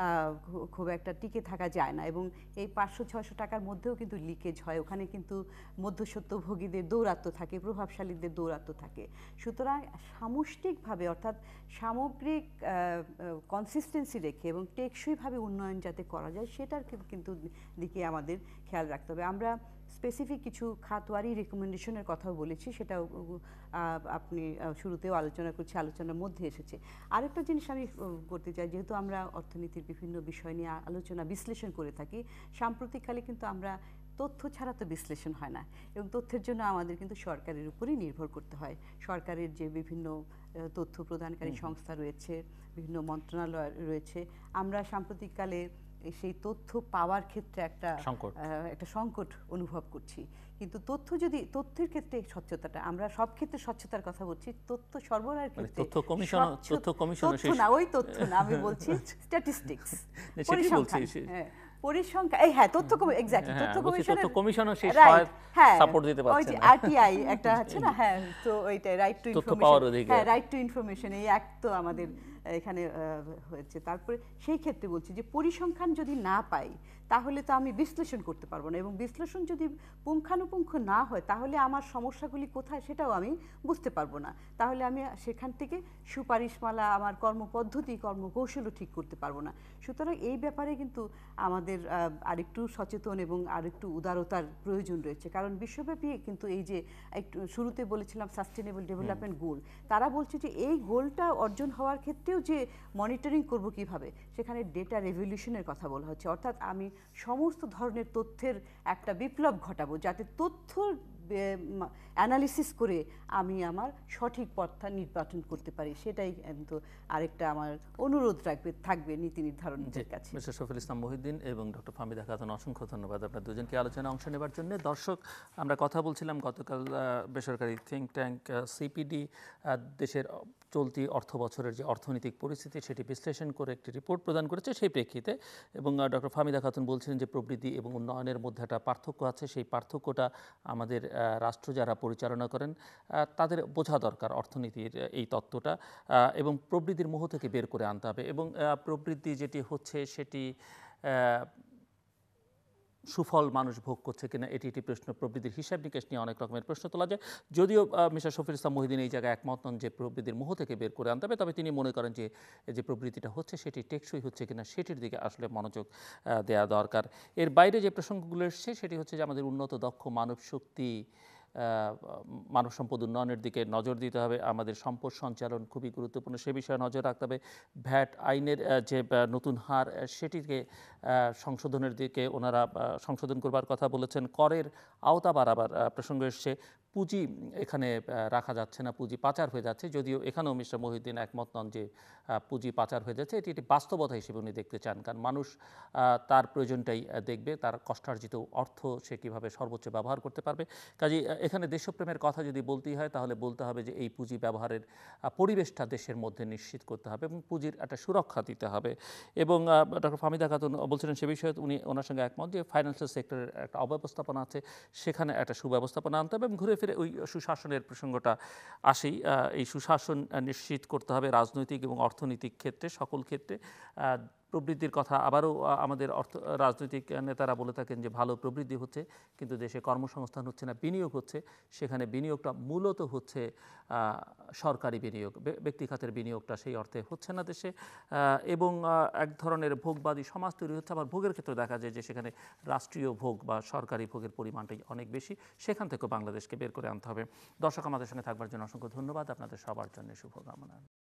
খুব একটা টিকে থাকা যায় না, এবং এই 500-600 টাকার মধ্যেও কিন্তু লিকেজ হয়, ওখানে কিন্তু মধ্যস্বত্বভোগীদের দৌরাত্ম্য থাকে, প্রভাবশালীদের দৌরাত্ম্য থাকে। সুতরাং সামষ্টিকভাবে, অর্থাৎ সামগ্রিক কনসিস্টেন্সি রেখে এবং টেকসইভাবে উন্নয়ন যাতে করা যায়, সেটার কিন্তু দিকে আমাদের খেয়াল রাখতে হবে। আমরা স্পেসিফিক কিছু খাতওয়ারি রেকমেন্ডেশনের কথাও বলেছি, সেটাও আপনি শুরুতেও আলোচনার মধ্যে এসেছে। আরেকটা জিনিস আমি করতে চাই, যেহেতু আমরা অর্থনীতির বিভিন্ন বিষয় নিয়ে আলোচনা বিশ্লেষণ করে থাকি, সাম্প্রতিককালে কিন্তু আমরা তথ্য ছাড়া তো বিশ্লেষণ হয় না, এবং তথ্যের জন্য আমাদের কিন্তু সরকারের উপরই নির্ভর করতে হয়। সরকারের যে বিভিন্ন তথ্য প্রদানকারী সংস্থা রয়েছে, বিভিন্ন মন্ত্রণালয় রয়েছে, আমরা সাম্প্রতিককালে সেই তথ্য পাওয়ার ক্ষেত্রে একটা সংকট অনুভব করছি। কিন্তু তথ্যের ক্ষেত্রে স্বচ্ছতাটা, আমরা সব ক্ষেত্রে স্বচ্ছতার কথা বলছি, তথ্য সরবরাহের ক্ষেত্রে আমি বলছি স্ট্যাটিস্টিক্স, পরিসংখ্যান, পরিসংখ্যান, তথ্য কমিশনও সেই সাপোর্ট দিতে পারছে না। আরটিআই একটা আছে না, তো ওইটা right to information, right to information, এই অ্যাক্ট তো আমাদের এখানে হয়েছে। তারপরে সেই ক্ষেত্রে বলছি যে পরিসংখ্যান যদি না পাই তাহলে তো আমি বিশ্লেষণ করতে পারবো না, এবং বিশ্লেষণ যদি পুঙ্খানুপুঙ্খ না হয় তাহলে আমার সমস্যাগুলি কোথায় সেটাও আমি বুঝতে পারবো না। তাহলে আমি সেখান থেকে সুপারিশমালা, আমার কর্মপদ্ধতি, কর্মকৌশলও ঠিক করতে পারবো না। সুতরাং এই ব্যাপারে কিন্তু আমাদের আরেকটু সচেতন এবং আরেকটু উদারতার প্রয়োজন রয়েছে। কারণ বিশ্বব্যাপী কিন্তু এই যে একটু শুরুতে বলেছিলাম সাস্টেনেবল ডেভেলপমেন্ট গোল, তারা বলছে যে এই গোলটা অর্জন হওয়ার ক্ষেত্রেও যে মনিটরিং করব কিভাবে, সেখানে ডেটা রেভলিউশনের কথা বলা হচ্ছে। অর্থাৎ আমি সমস্ত ধরনের তথ্যের একটা বিপ্লব ঘটাবো, যাতে তথ্য অ্যানালিসিস করে আমি আমার সঠিক পথটা নির্বাচন করতে পারি। সেটাই কিন্তু আরেকটা আমার অনুরোধ থাকবে নীতি নির্ধারণীদের কাছে। মিস্টার শফিউল ইসলাম মহিউদ্দিন এবং ডক্টর ফাহমিদা খাতুন, অসংখ্য ধন্যবাদ আপনার দুজনকে আলোচনায় অংশ নেবার জন্য। দর্শক, আমরা কথা বলছিলাম গতকাল বেসরকারি থিঙ্ক ট্যাঙ্ক সিপিডি দেশের চলতি অর্থ বছরের যে অর্থনৈতিক পরিস্থিতি সেটি বিশ্লেষণ করে একটি রিপোর্ট প্রদান করেছে সেই প্রেক্ষিতে, এবং ডক্টর ফাহমিদা খাতুন বলছিলেন যে প্রবৃদ্ধি এবং উন্নয়নের মধ্যে একটা পার্থক্য আছে। সেই পার্থক্যটা আমাদের রাষ্ট্র যারা পরিচালনা করেন তাদের বোঝা দরকার অর্থনীতির এই তত্ত্বটা, এবং প্রবৃদ্ধির মোহ থেকে বের করে আনতে হবে। এবং প্রবৃদ্ধি যেটি হচ্ছে সেটি সুফল মানুষ ভোগ করছে কিনা এটি একটি প্রশ্ন। প্রবৃদ্ধির হিসাব নিকাশ নিয়ে অনেক রকমের প্রশ্ন তোলা যায়, যদিও মিস্টার শফিউল ইসলাম মহিউদ্দিন এই জায়গায় একমত নন যে প্রবৃদ্ধির মোহ থেকে বের করে আনতে হবে। তবে তিনি মনে করেন যে যে প্রবৃদ্ধিটা হচ্ছে সেটি টেকসই হচ্ছে কিনা সেটির দিকে আসলে মনোযোগ দেওয়া দরকার। এর বাইরে যে প্রসঙ্গগুলো এসছে সেটি হচ্ছে যে আমাদের উন্নত দক্ষ মানব শক্তি, মানব সম্পদ উন্নয়নের দিকে নজর দিতে হবে, আমাদের সম্পদ সঞ্চালন খুবই গুরুত্বপূর্ণ, সে বিষয়ে নজর রাখতে হবে। ভ্যাট আইনের যে নতুন হার সেটিকে সংশোধনের দিকে ওনারা সংশোধন করবার কথা বলেছেন। করের আওতা বাড়াবার প্রসঙ্গ এসছে। পুঁজি এখানে রাখা যাচ্ছে না, পুঁজি পাচার হয়ে যাচ্ছে, যদিও এখানেও মিস্টার মহিউদ্দিন একমত নন যে পুঁজি পাচার হয়ে যাচ্ছে। এটি একটি বাস্তবতা হিসেবে উনি দেখতে চান, কারণ মানুষ তার প্রয়োজনটাই দেখবে, তার কষ্টার্জিত অর্থ সে কীভাবে সর্বোচ্চ ব্যবহার করতে পারবে। কাজেই এখানে দেশপ্রেমের কথা যদি বলতেই হয় তাহলে বলতে হবে যে এই পুঁজি ব্যবহারের পরিবেশটা দেশের মধ্যে নিশ্চিত করতে হবে এবং পুঁজির একটা সুরক্ষা দিতে হবে। এবং ডক্টর ফাহমিদা খাতুন বলছিলেন সে বিষয়ে উনি ওনার সঙ্গে একমত যে ফাইন্যান্সিয়াল সেক্টরের একটা অব্যবস্থাপনা আছে, সেখানে একটা সুব্যবস্থাপনা আনতে হবে, এবং ঘুরে ফিরে ওই সুশাসনের প্রসঙ্গটা আসেই। এই সুশাসন নিশ্চিত করতে হবে রাজনৈতিক এবং অর্থনৈতিক ক্ষেত্রে, সকল ক্ষেত্রে। প্রবৃদ্ধির কথা আবারও আমাদের রাজনৈতিক নেতারা বলে থাকেন যে ভালো প্রবৃদ্ধি হচ্ছে কিন্তু দেশে কর্মসংস্থান হচ্ছে না, বিনিয়োগ হচ্ছে। সেখানে বিনিয়োগটা মূলত হচ্ছে সরকারি বিনিয়োগ, ব্যক্তি খাতের বিনিয়োগটা সেই অর্থে হচ্ছে না দেশে, এবং এক ধরনের ভোগবাদী সমাজ তৈরি হচ্ছে। আবার ভোগের ক্ষেত্রে দেখা যায় যে সেখানে রাষ্ট্রীয় ভোগ বা সরকারি ভোগের পরিমাণটাই অনেক বেশি, সেখান থেকেও বাংলাদেশকে বের করে আনতে হবে। দর্শক, আমাদের সঙ্গে থাকবার জন্য অসংখ্য ধন্যবাদ, আপনাদের সবার জন্য শুভকামনা।